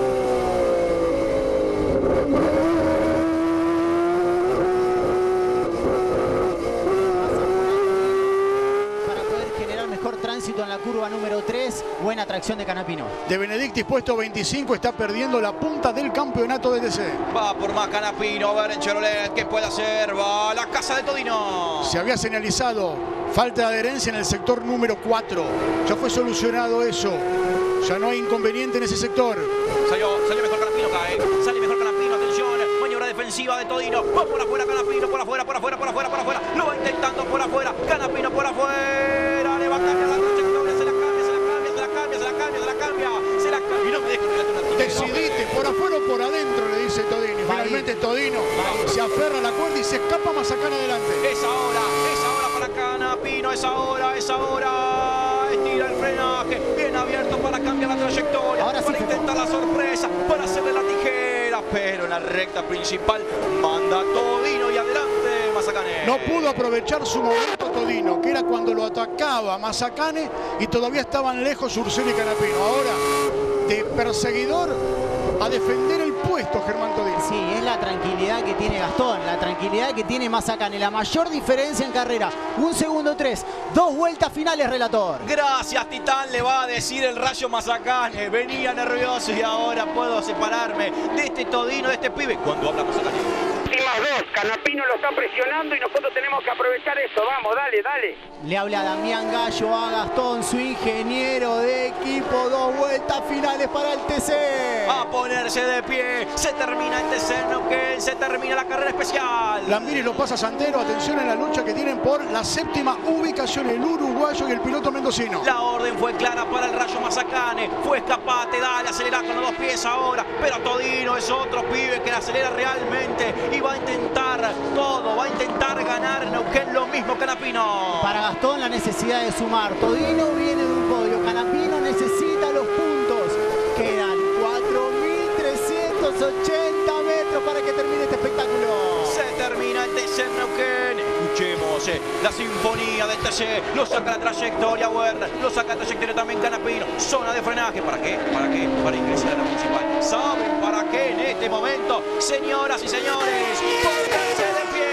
En la curva número tres, buena tracción de Canapino. De Benedictis, puesto veinticinco, está perdiendo la punta del campeonato de T C. Va por más Canapino, a ver en Chevrolet qué puede hacer. Va a la casa de Todino. Se había señalizado falta de adherencia en el sector número cuatro. Ya fue solucionado eso. Ya no hay inconveniente en ese sector. Salió, salió mejor Canapino, cae. Sale mejor Canapino, atención. Maniobra defensiva de Todino. Va por afuera Canapino, por afuera, por afuera, por afuera, por afuera. Lo va intentando por afuera. Canapino por afuera. Le va a cambiar la trayectoria. Se la cambia, se la cambia, se la cambia, se la cambia, se la cambia. Se la cambia. Y no me deja una Decidite, por afuera o por adentro, le dice Todino. Y finalmente Todino se aferra a la cuerda y se escapa Mazacane adelante. Es ahora, es ahora para Canapino, es ahora, es ahora. Estira el frenaje, bien abierto para cambiar la trayectoria, ahora sí, para intentar la sorpresa, para hacerle la tijera, pero en la recta principal manda Todino y adelante Mazacane. No pudo aprovechar su momento Todino, que era cuando lo atacaba Mazacane y todavía estaban lejos Ursera y Canapino. Ahora, de perseguidor a defender el puesto, Germán Todino. Sí, es la tranquilidad que tiene Gastón, la tranquilidad que tiene Mazacane. La mayor diferencia en carrera, un segundo tres, dos vueltas finales, relator. Gracias, Titán, le va a decir el Rayo Mazacane. Venía nervioso y ahora puedo separarme de este Todino, de este pibe. Cuando habla Mazacane. Y más dos, Canapino lo está presionando y nosotros tenemos que aprovechar eso. Vamos, dale, dale. Le habla Damián Gallo a Gastón, su ingeniero de equipo. Dos vueltas finales para el T C. A ponerse de pie. Se termina el T C Neuquén. Se termina la carrera especial. Lambiri lo pasa a Santero. Atención en la lucha que tienen por la séptima ubicación el uruguayo y el piloto mendocino. La orden fue clara para el Rayo Mazacane. Fue escapate, dale, acelera con los dos pies ahora. Pero Todino es otro pibe que la acelera realmente. Y va a intentar todo. Va a intentar ganar en Neuquén lo mismo Canapino. Para Gastón la necesidad de sumar. Todino viene de un podio. Canapino necesita los puntos. Quedan cuatro mil trescientos ochenta metros para que termine este espectáculo. Se termina el T C Neuquén. Escuchemos eh, la sinfonía del T C. Lo saca la trayectoria Werner. Lo saca la trayectoria también Canapino. Zona de frenaje. ¿Para qué? ¿Para qué? Para ingresar a la principal. ¿Saben para qué en este momento? Señoras y señores, pónganse de pie.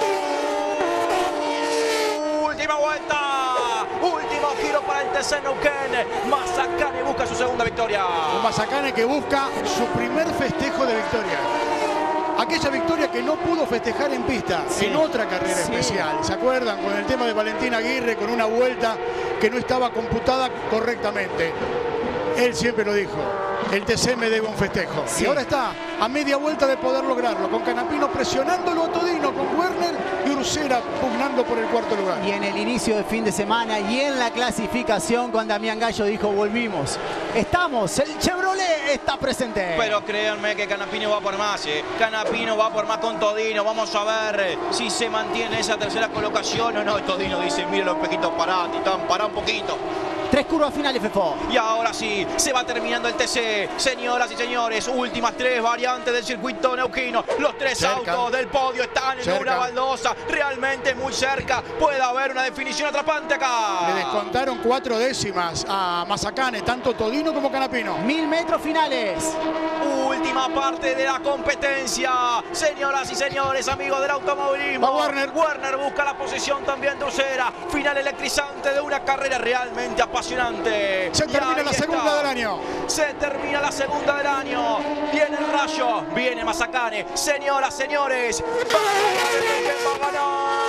Última vuelta. Último giro para el T C Neuquén. Mazacane busca su segunda victoria. Un Mazacane que busca su primer festejo de victoria. Aquella victoria que no pudo festejar en pista, sí, en otra carrera sí. especial. ¿Se acuerdan? Con el tema de Valentín Aguirre, con una vuelta que no estaba computada correctamente. Él siempre lo dijo. El T C me debe un festejo. Sí. Y ahora está a media vuelta de poder lograrlo, con Canapino presionándolo a Todino, con Werner y Ursera pugnando por el cuarto lugar. Y en el inicio del fin de semana y en la clasificación, con Damián Gallo dijo, volvimos. Estamos, el Chevrolet está presente. Pero créanme que Canapino va por más, ¿eh? Canapino va por más con Todino. Vamos a ver si se mantiene esa tercera colocación o no. Todino dice, mire los pequitos, pará, Titán, pará un poquito. Tres curvas finales, Fefo. Y ahora sí, se va terminando el T C. Señoras y señores, últimas tres variantes del circuito neuquino. Los tres cerca. autos del podio están en cerca. una baldosa. Realmente muy cerca. Puede haber una definición atrapante acá. Le descontaron cuatro décimas a Mazacane, tanto Todino como Canapino. Mil metros finales. Última parte de la competencia. Señoras y señores, amigos del automovilismo. Va Werner. Werner busca la posición también de Ursera. Final electrizante de una carrera realmente apasionante. Se termina la segunda está. del año. Se termina la segunda del año. Viene el Rayo. Viene Mazacane. Señoras, señores. Va a ganar.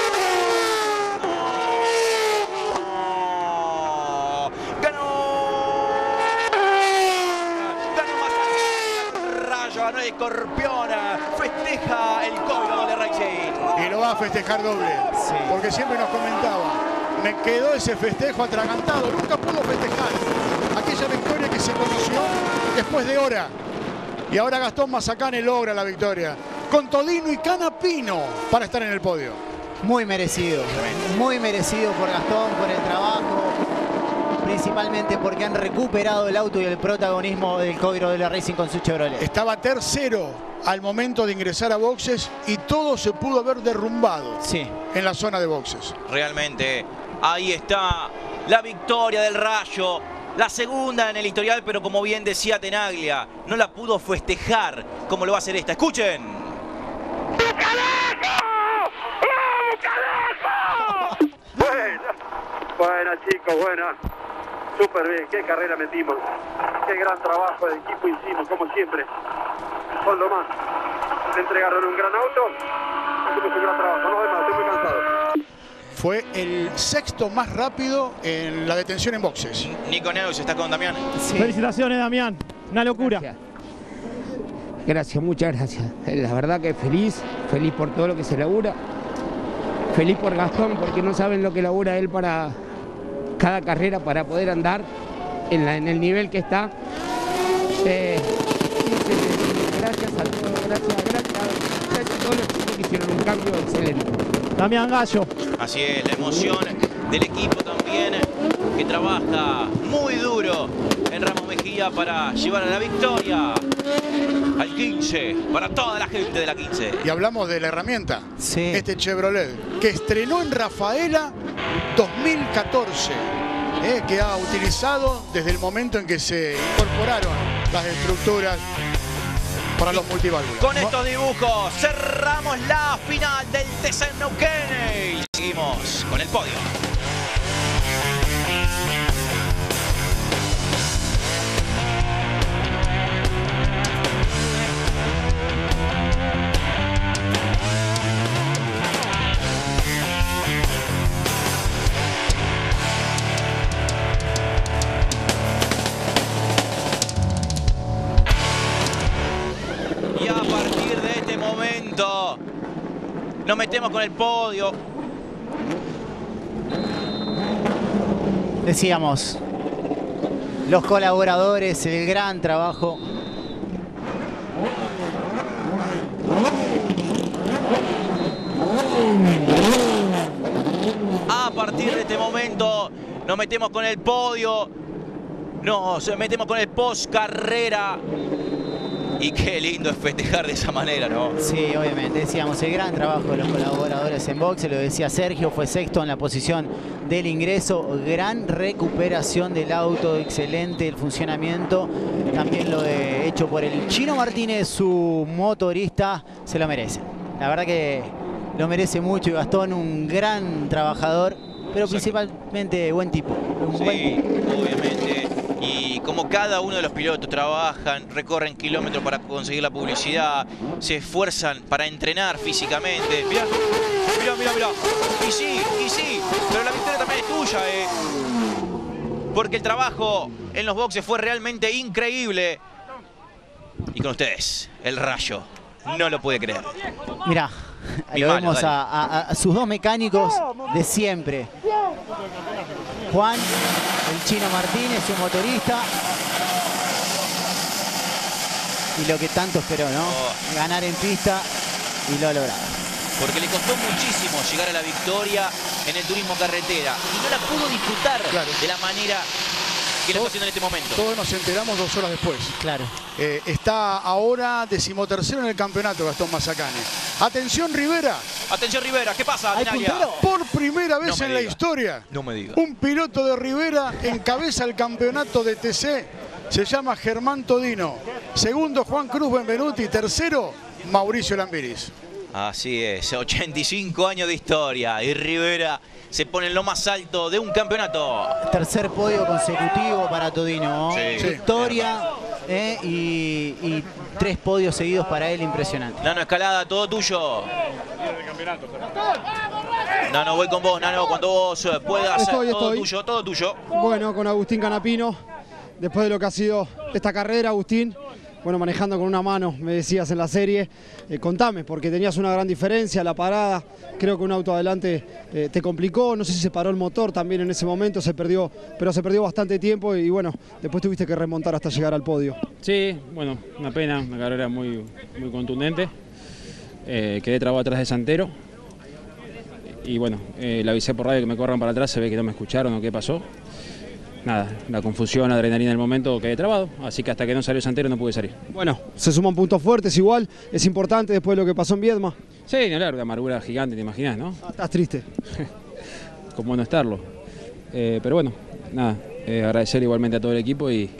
Ganó el Escorpión, festeja el código de Racing. Y lo va a festejar doble, sí. porque siempre nos comentaba, me quedó ese festejo atragantado, nunca pudo festejar aquella victoria que se conoció después de hora. Y ahora Gastón Mazacane logra la victoria, con Todino y Canapino para estar en el podio. Muy merecido, muy merecido por Gastón, por el trabajo, principalmente porque han recuperado el auto y el protagonismo del Código de la Racing con su Chevrolet. Estaba tercero al momento de ingresar a boxes y todo se pudo haber derrumbado sí. en la zona de boxes. Realmente, ahí está la victoria del Rayo. La segunda en el historial, pero como bien decía Tenaglia, no la pudo festejar como lo va a hacer esta. ¡Escuchen! Buena, buena chicos, buena. Súper bien, qué carrera metimos. Qué gran trabajo de equipo hicimos, como siempre. Con lo más. Se entregaron un gran auto. Hicimos un gran trabajo. Nos vemos, estoy muy cansado. Fue el sexto más rápido en la detención en boxes. Nico Neus está con Damián. Sí. Felicitaciones, Damián. Una locura. Gracias. Gracias, muchas gracias. La verdad que feliz, feliz por todo lo que se labura. Feliz por Gastón, porque no saben lo que labura él para cada carrera, para poder andar en, la, en el nivel que está. Eh, gracias a todos, gracias, gracias, gracias a todos los chicos que hicieron un cambio excelente. Damián Gallo. Así es, la emoción del equipo también, que trabaja muy duro en Ramos Mejía para llevar a la victoria al quince, para toda la gente de la quince. Y hablamos de la herramienta, sí. este Chevrolet, que estrenó en Rafaela dos mil catorce, eh, que ha utilizado desde el momento en que se incorporaron las estructuras para los multiválvulas. Con estos dibujos cerramos la final del T C Neuquén y seguimos con el podio. Nos metemos con el podio. Decíamos, los colaboradores, el gran trabajo. A partir de este momento nos metemos con el podio. Nos metemos con el post carrera. Y qué lindo es festejar de esa manera, ¿no? Sí, obviamente. Decíamos, el gran trabajo de los colaboradores en boxe, lo decía Sergio, fue sexto en la posición del ingreso. Gran recuperación del auto, excelente el funcionamiento. También lo de, hecho por el Chino Martínez, su motorista, se lo merece. La verdad que lo merece mucho y Gastón, un gran trabajador, pero Exacto. principalmente buen tipo. Un sí, buen tipo. Obviamente. Y como cada uno de los pilotos trabajan, recorren kilómetros para conseguir la publicidad, se esfuerzan para entrenar físicamente. Mirá, mirá, mirá, mirá. Y sí, y sí, pero la victoria también es tuya, eh. Porque el trabajo en los boxes fue realmente increíble. Y con ustedes, el Rayo, no lo puede creer. Mirá, ahí lo vemos a, a, a sus dos mecánicos de siempre. Juan, el Chino Martínez, su motorista. Y lo que tanto esperó, ¿no? Oh. Ganar en pista y lo ha logrado. Porque le costó muchísimo llegar a la victoria en el turismo carretera. Y no la pudo disfrutar claro. de la manera que lo está haciendo en este momento. Todos nos enteramos dos horas después. Claro. Eh, está ahora decimotercero en el campeonato Gastón Mazacane. Atención Rivera. Atención Rivera, ¿qué pasa? Por primera vez no en diga. la historia, no me diga. un piloto de Rivera encabeza el campeonato de T C. Se llama Germán Todino. Segundo, Juan Cruz Benvenuti. Tercero, Mauricio Lambiris. Así es, ochenta y cinco años de historia y Rivera se pone en lo más alto de un campeonato. Tercer podio consecutivo para Todino. Sí, victoria eh, y, y tres podios seguidos para él, impresionante. Nano Escalada, todo tuyo. Nano, voy con vos, Nano, cuando vos puedas. Estoy, todo estoy. tuyo, todo tuyo. Bueno, con Agustín Canapino, después de lo que ha sido esta carrera, Agustín. Bueno, manejando con una mano, me decías en la serie. Eh, contame, porque tenías una gran diferencia, la parada. Creo que un auto adelante eh, te complicó. No sé si se paró el motor también en ese momento, se perdió, pero se perdió bastante tiempo y bueno, después tuviste que remontar hasta llegar al podio. Sí, bueno, una pena, una carrera muy, muy contundente. Eh, quedé trabado atrás de Santero. y bueno, eh, le avisé por radio que me corran para atrás, se ve que no me escucharon o qué pasó. Nada, la confusión, la adrenalina del momento quedé trabado, así que hasta que no salió Santero no pude salir. Bueno, se suman puntos fuertes igual, es importante después de lo que pasó en Viedma. Sí, ni hablar, de amargura gigante, te imaginas, ¿no? Ah, estás triste. Como no estarlo. Eh, pero bueno, nada, eh, agradecer igualmente a todo el equipo y,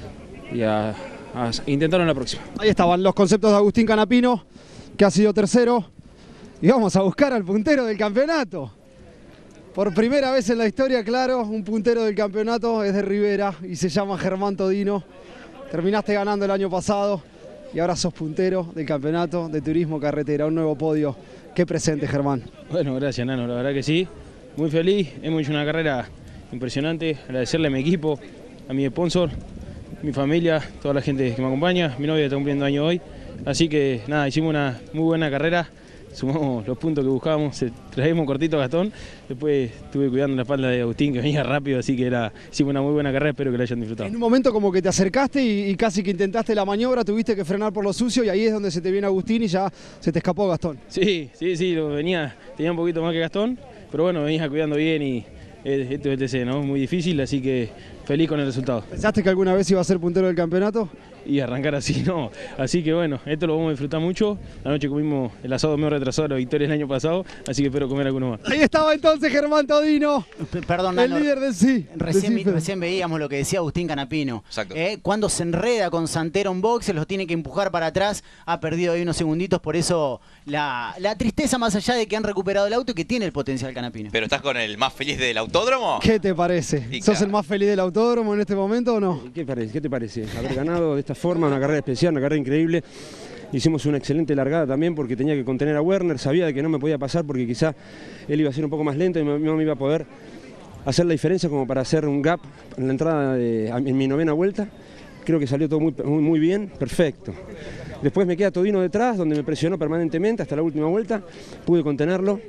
y a, a intentarlo en la próxima. Ahí estaban los conceptos de Agustín Canapino, que ha sido tercero, y vamos a buscar al puntero del campeonato. Por primera vez en la historia, claro, un puntero del campeonato es de Rivera y se llama Germán Todino. Terminaste ganando el año pasado y ahora sos puntero del campeonato de turismo carretera, un nuevo podio. Qué presente, Germán. Bueno, gracias, Nano, la verdad que sí. Muy feliz, hemos hecho una carrera impresionante. Agradecerle a mi equipo, a mi sponsor, mi familia, toda la gente que me acompaña. Mi novia está cumpliendo año hoy. Así que nada, hicimos una muy buena carrera. Sumamos los puntos que buscábamos, traímos cortito a Gastón, después estuve cuidando la espalda de Agustín que venía rápido, así que era, hicimos una muy buena carrera, espero que la hayan disfrutado. En un momento como que te acercaste y, y casi que intentaste la maniobra, tuviste que frenar por lo sucio y ahí es donde se te viene Agustín y ya se te escapó Gastón. Sí, sí, sí, lo venía, tenía un poquito más que Gastón, pero bueno, venía cuidando bien y eh, esto es T C, ¿no? Muy difícil, así que feliz con el resultado. ¿Pensaste que alguna vez iba a ser puntero del campeonato? Y arrancar así, no. Así que bueno, esto lo vamos a disfrutar mucho. Anoche comimos el asado medio retrasado de la victoria el año pasado, así que espero comer alguno más. Ahí estaba entonces Germán Todino, Perdón, el Nano, líder del sí. Recién, del sí. recién veíamos lo que decía Agustín Canapino. Exacto. Eh, cuando se enreda con Santero en boxe, los tiene que empujar para atrás. Ha perdido ahí unos segunditos, por eso la, la tristeza más allá de que han recuperado el auto y que tiene el potencial Canapino. ¿Pero estás con el más feliz del autódromo? ¿Qué te parece? Y ¿Sos claro. el más feliz del autódromo en este momento o no? ¿Qué, parece? ¿Qué te parece? Haber ganado de esta forma, una carrera especial, una carrera increíble. Hicimos una excelente largada también porque tenía que contener a Werner, sabía de que no me podía pasar porque quizá él iba a ser un poco más lento y no me iba a poder hacer la diferencia como para hacer un gap en la entrada de, en mi novena vuelta. Creo que salió todo muy, muy, muy bien, perfecto. Después me queda Todino detrás, donde me presionó permanentemente hasta la última vuelta, pude contenerlo.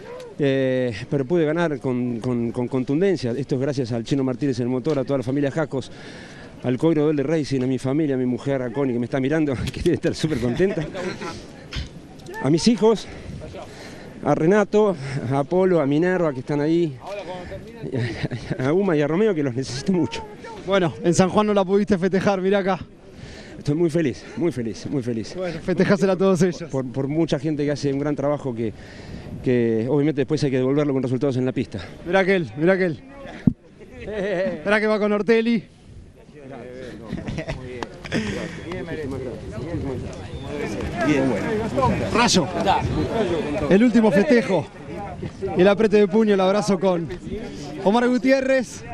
Eh, pero pude ganar con, con, con contundencia. Esto es gracias al Chino Martínez en el motor, a toda la familia Jacos, al Coiro del de Racing, a mi familia, a mi mujer, a Connie que me está mirando, que debe estar súper contenta, a mis hijos, a Renato, a Apolo, a Minerva que están ahí, a Uma y a Romeo que los necesito mucho. Bueno, en San Juan no la pudiste festejar, mirá acá. Estoy muy feliz, muy feliz, muy feliz. Bueno, festejásela a todos ellos. Por, por mucha gente que hace un gran trabajo que, que obviamente después hay que devolverlo con resultados en la pista. Mirá aquel, mirá aquel. Mirá que va con Ortelli. Rayo. El último festejo. Y el aprete de puño, el abrazo con Omar Gutiérrez.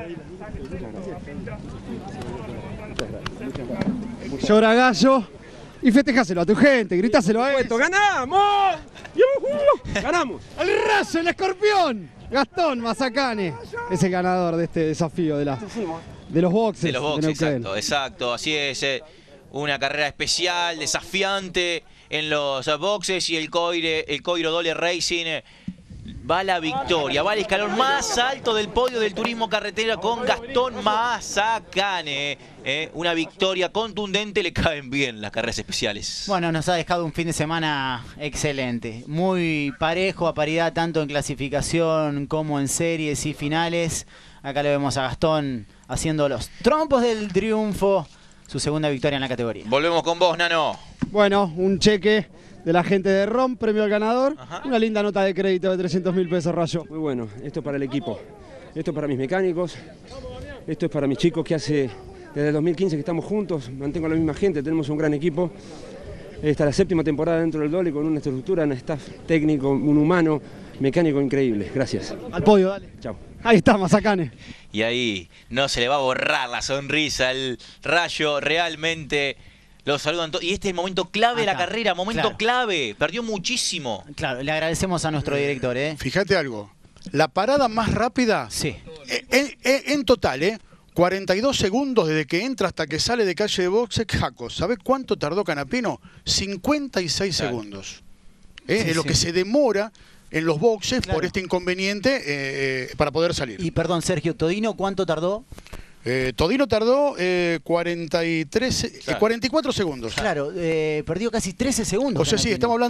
Llora Gallo. Y festejáselo a tu gente, gritáselo a esto. ¡Ganamos! ¡Yuhu! ¡Ganamos! ¡El Rayo, el escorpión! Gastón Mazacane es el ganador de este desafío de, la, de los boxes. De los boxes, de Neuquén. exacto, exacto. Así es, eh, una carrera especial, desafiante en los eh, boxes y el Coire, el Coiro Dole Racing eh, va a la victoria, va al escalón más alto del podio del turismo carretera con Gastón Mazacane. Eh, una victoria contundente, le caen bien las carreras especiales. Bueno, nos ha dejado un fin de semana excelente, muy parejo, a paridad tanto en clasificación como en series y finales. Acá le vemos a Gastón haciendo los trompos del triunfo, su segunda victoria en la categoría. Volvemos con vos, Nano. Bueno, un cheque de la gente de R O M, premio al ganador. Ajá. Una linda nota de crédito de trescientos mil pesos, Rayo. Muy bueno, esto es para el equipo, esto es para mis mecánicos, esto es para mis chicos que hace desde el dos mil quince que estamos juntos, mantengo a la misma gente, tenemos un gran equipo. Esta es la séptima temporada dentro del Dole con una estructura, un staff técnico, un humano, mecánico increíble. Gracias. Al podio, dale. Chao. Ahí está, Mazacane. Y ahí no se le va a borrar la sonrisa, el Rayo realmente lo saludan todos. Y este es el momento clave de la Acá, carrera, momento claro. clave, perdió muchísimo. Claro, le agradecemos a nuestro director, ¿eh? Fíjate algo, la parada más rápida Sí. en, en- en total, ¿eh? cuarenta y dos segundos desde que entra hasta que sale de calle de boxe, Jacos. ¿Sabés cuánto tardó Canapino? cincuenta y seis Claro. segundos. ¿Eh? Sí, es lo sí. que se demora en los boxes Claro. por este inconveniente eh, eh, para poder salir. Y perdón, Sergio, Todino, ¿cuánto tardó? Eh, Todino tardó eh, cuarenta y tres, eh, Claro. cuarenta y cuatro segundos. Claro, eh, perdió casi trece segundos. O sea, sí, Canapino. estamos hablando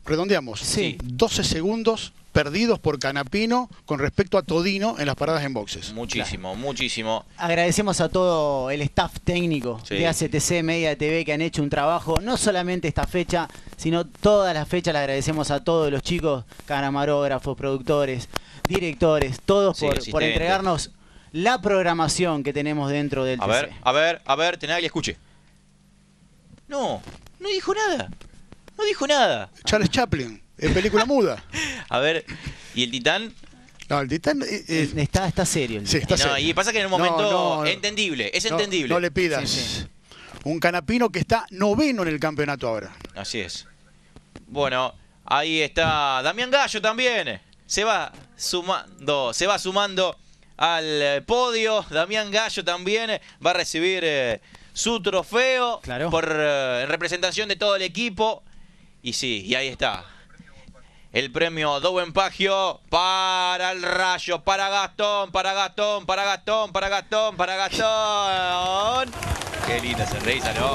redondeamos. Sí. doce segundos perdidos por Canapino con respecto a Todino en las paradas en boxes. Muchísimo, claro. muchísimo. Agradecemos a todo el staff técnico sí. de A C T C Media T V que han hecho un trabajo, no solamente esta fecha, sino todas las fechas. Le agradecemos a todos los chicos, camarógrafos, productores, directores, todos sí, por, por entregarnos la programación que tenemos dentro del a T C. ver, a ver, a ver, tenés que escuche. No, no dijo nada. No dijo nada. Charles Chaplin, en película muda. A ver, ¿y el Titán? No, el Titán... Eh, eh, está, está serio. El sí, está y, no, serio. y pasa que en el momento... No, no, entendible, es no, entendible. No le pidas. Sí, sí. Un Canapino que está noveno en el campeonato ahora. Así es. Bueno, ahí está Damián Gallo también. Se va sumando, se va sumando al podio. Damián Gallo también va a recibir eh, su trofeo claro. por eh, en representación de todo el equipo. Y sí, y ahí está. El premio Dowen Pagio para el Rayo, para Gastón, para Gastón, para Gastón, para Gastón, para Gastón. Qué linda sonrisa, ¿no?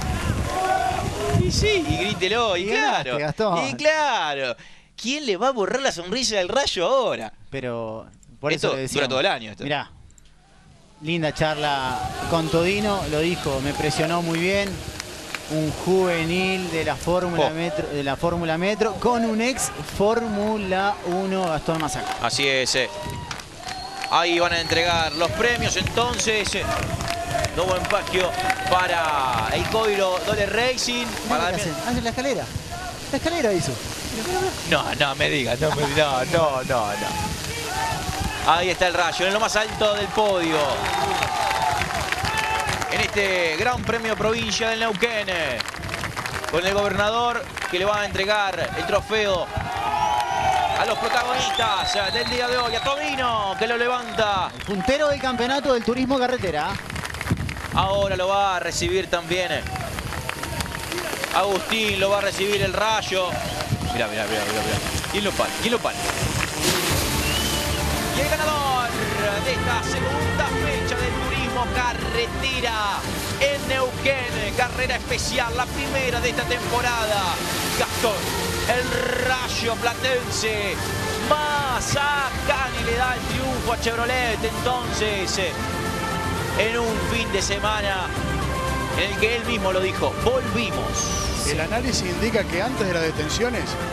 Y sí, y grítelo, y, y claro. Gastón. Y claro. ¿Quién le va a borrar la sonrisa del Rayo ahora? Pero por esto eso le dura todo el año. Esto. Mirá, linda charla con Todino, lo dijo, me presionó muy bien. Un juvenil de la Fórmula oh. Metro, de la Fórmula Metro con un ex Fórmula uno Gastón Masaca. Así es. Eh. Ahí van a entregar los premios entonces. Eh. Dowen Pagio para el Coiro Dole Racing. Para ¿Qué hacen? ¿Hacen la escalera? La escalera hizo. No, no me digas, no, me, no, no, no, no. Ahí está el Rayo, en lo más alto del podio. En este Gran Premio Provincia del Neuquén, con el gobernador que le va a entregar el trofeo a los protagonistas del día de hoy, a Todino, que lo levanta. El puntero del campeonato del turismo carretera. Ahora lo va a recibir también Agustín, lo va a recibir el Rayo. Mirá, mirá, mirá, mirá, mirá. ¿Quién lo para? ¿Quién lo para? Y el ganador de esta segunda fecha del turismo carretera en Neuquén, carrera especial, la primera de esta temporada, Gastón, el Rayo Platense. Mazacane le da el triunfo a Chevrolet entonces en un fin de semana en el que él mismo lo dijo, volvimos. El análisis indica que antes de las detenciones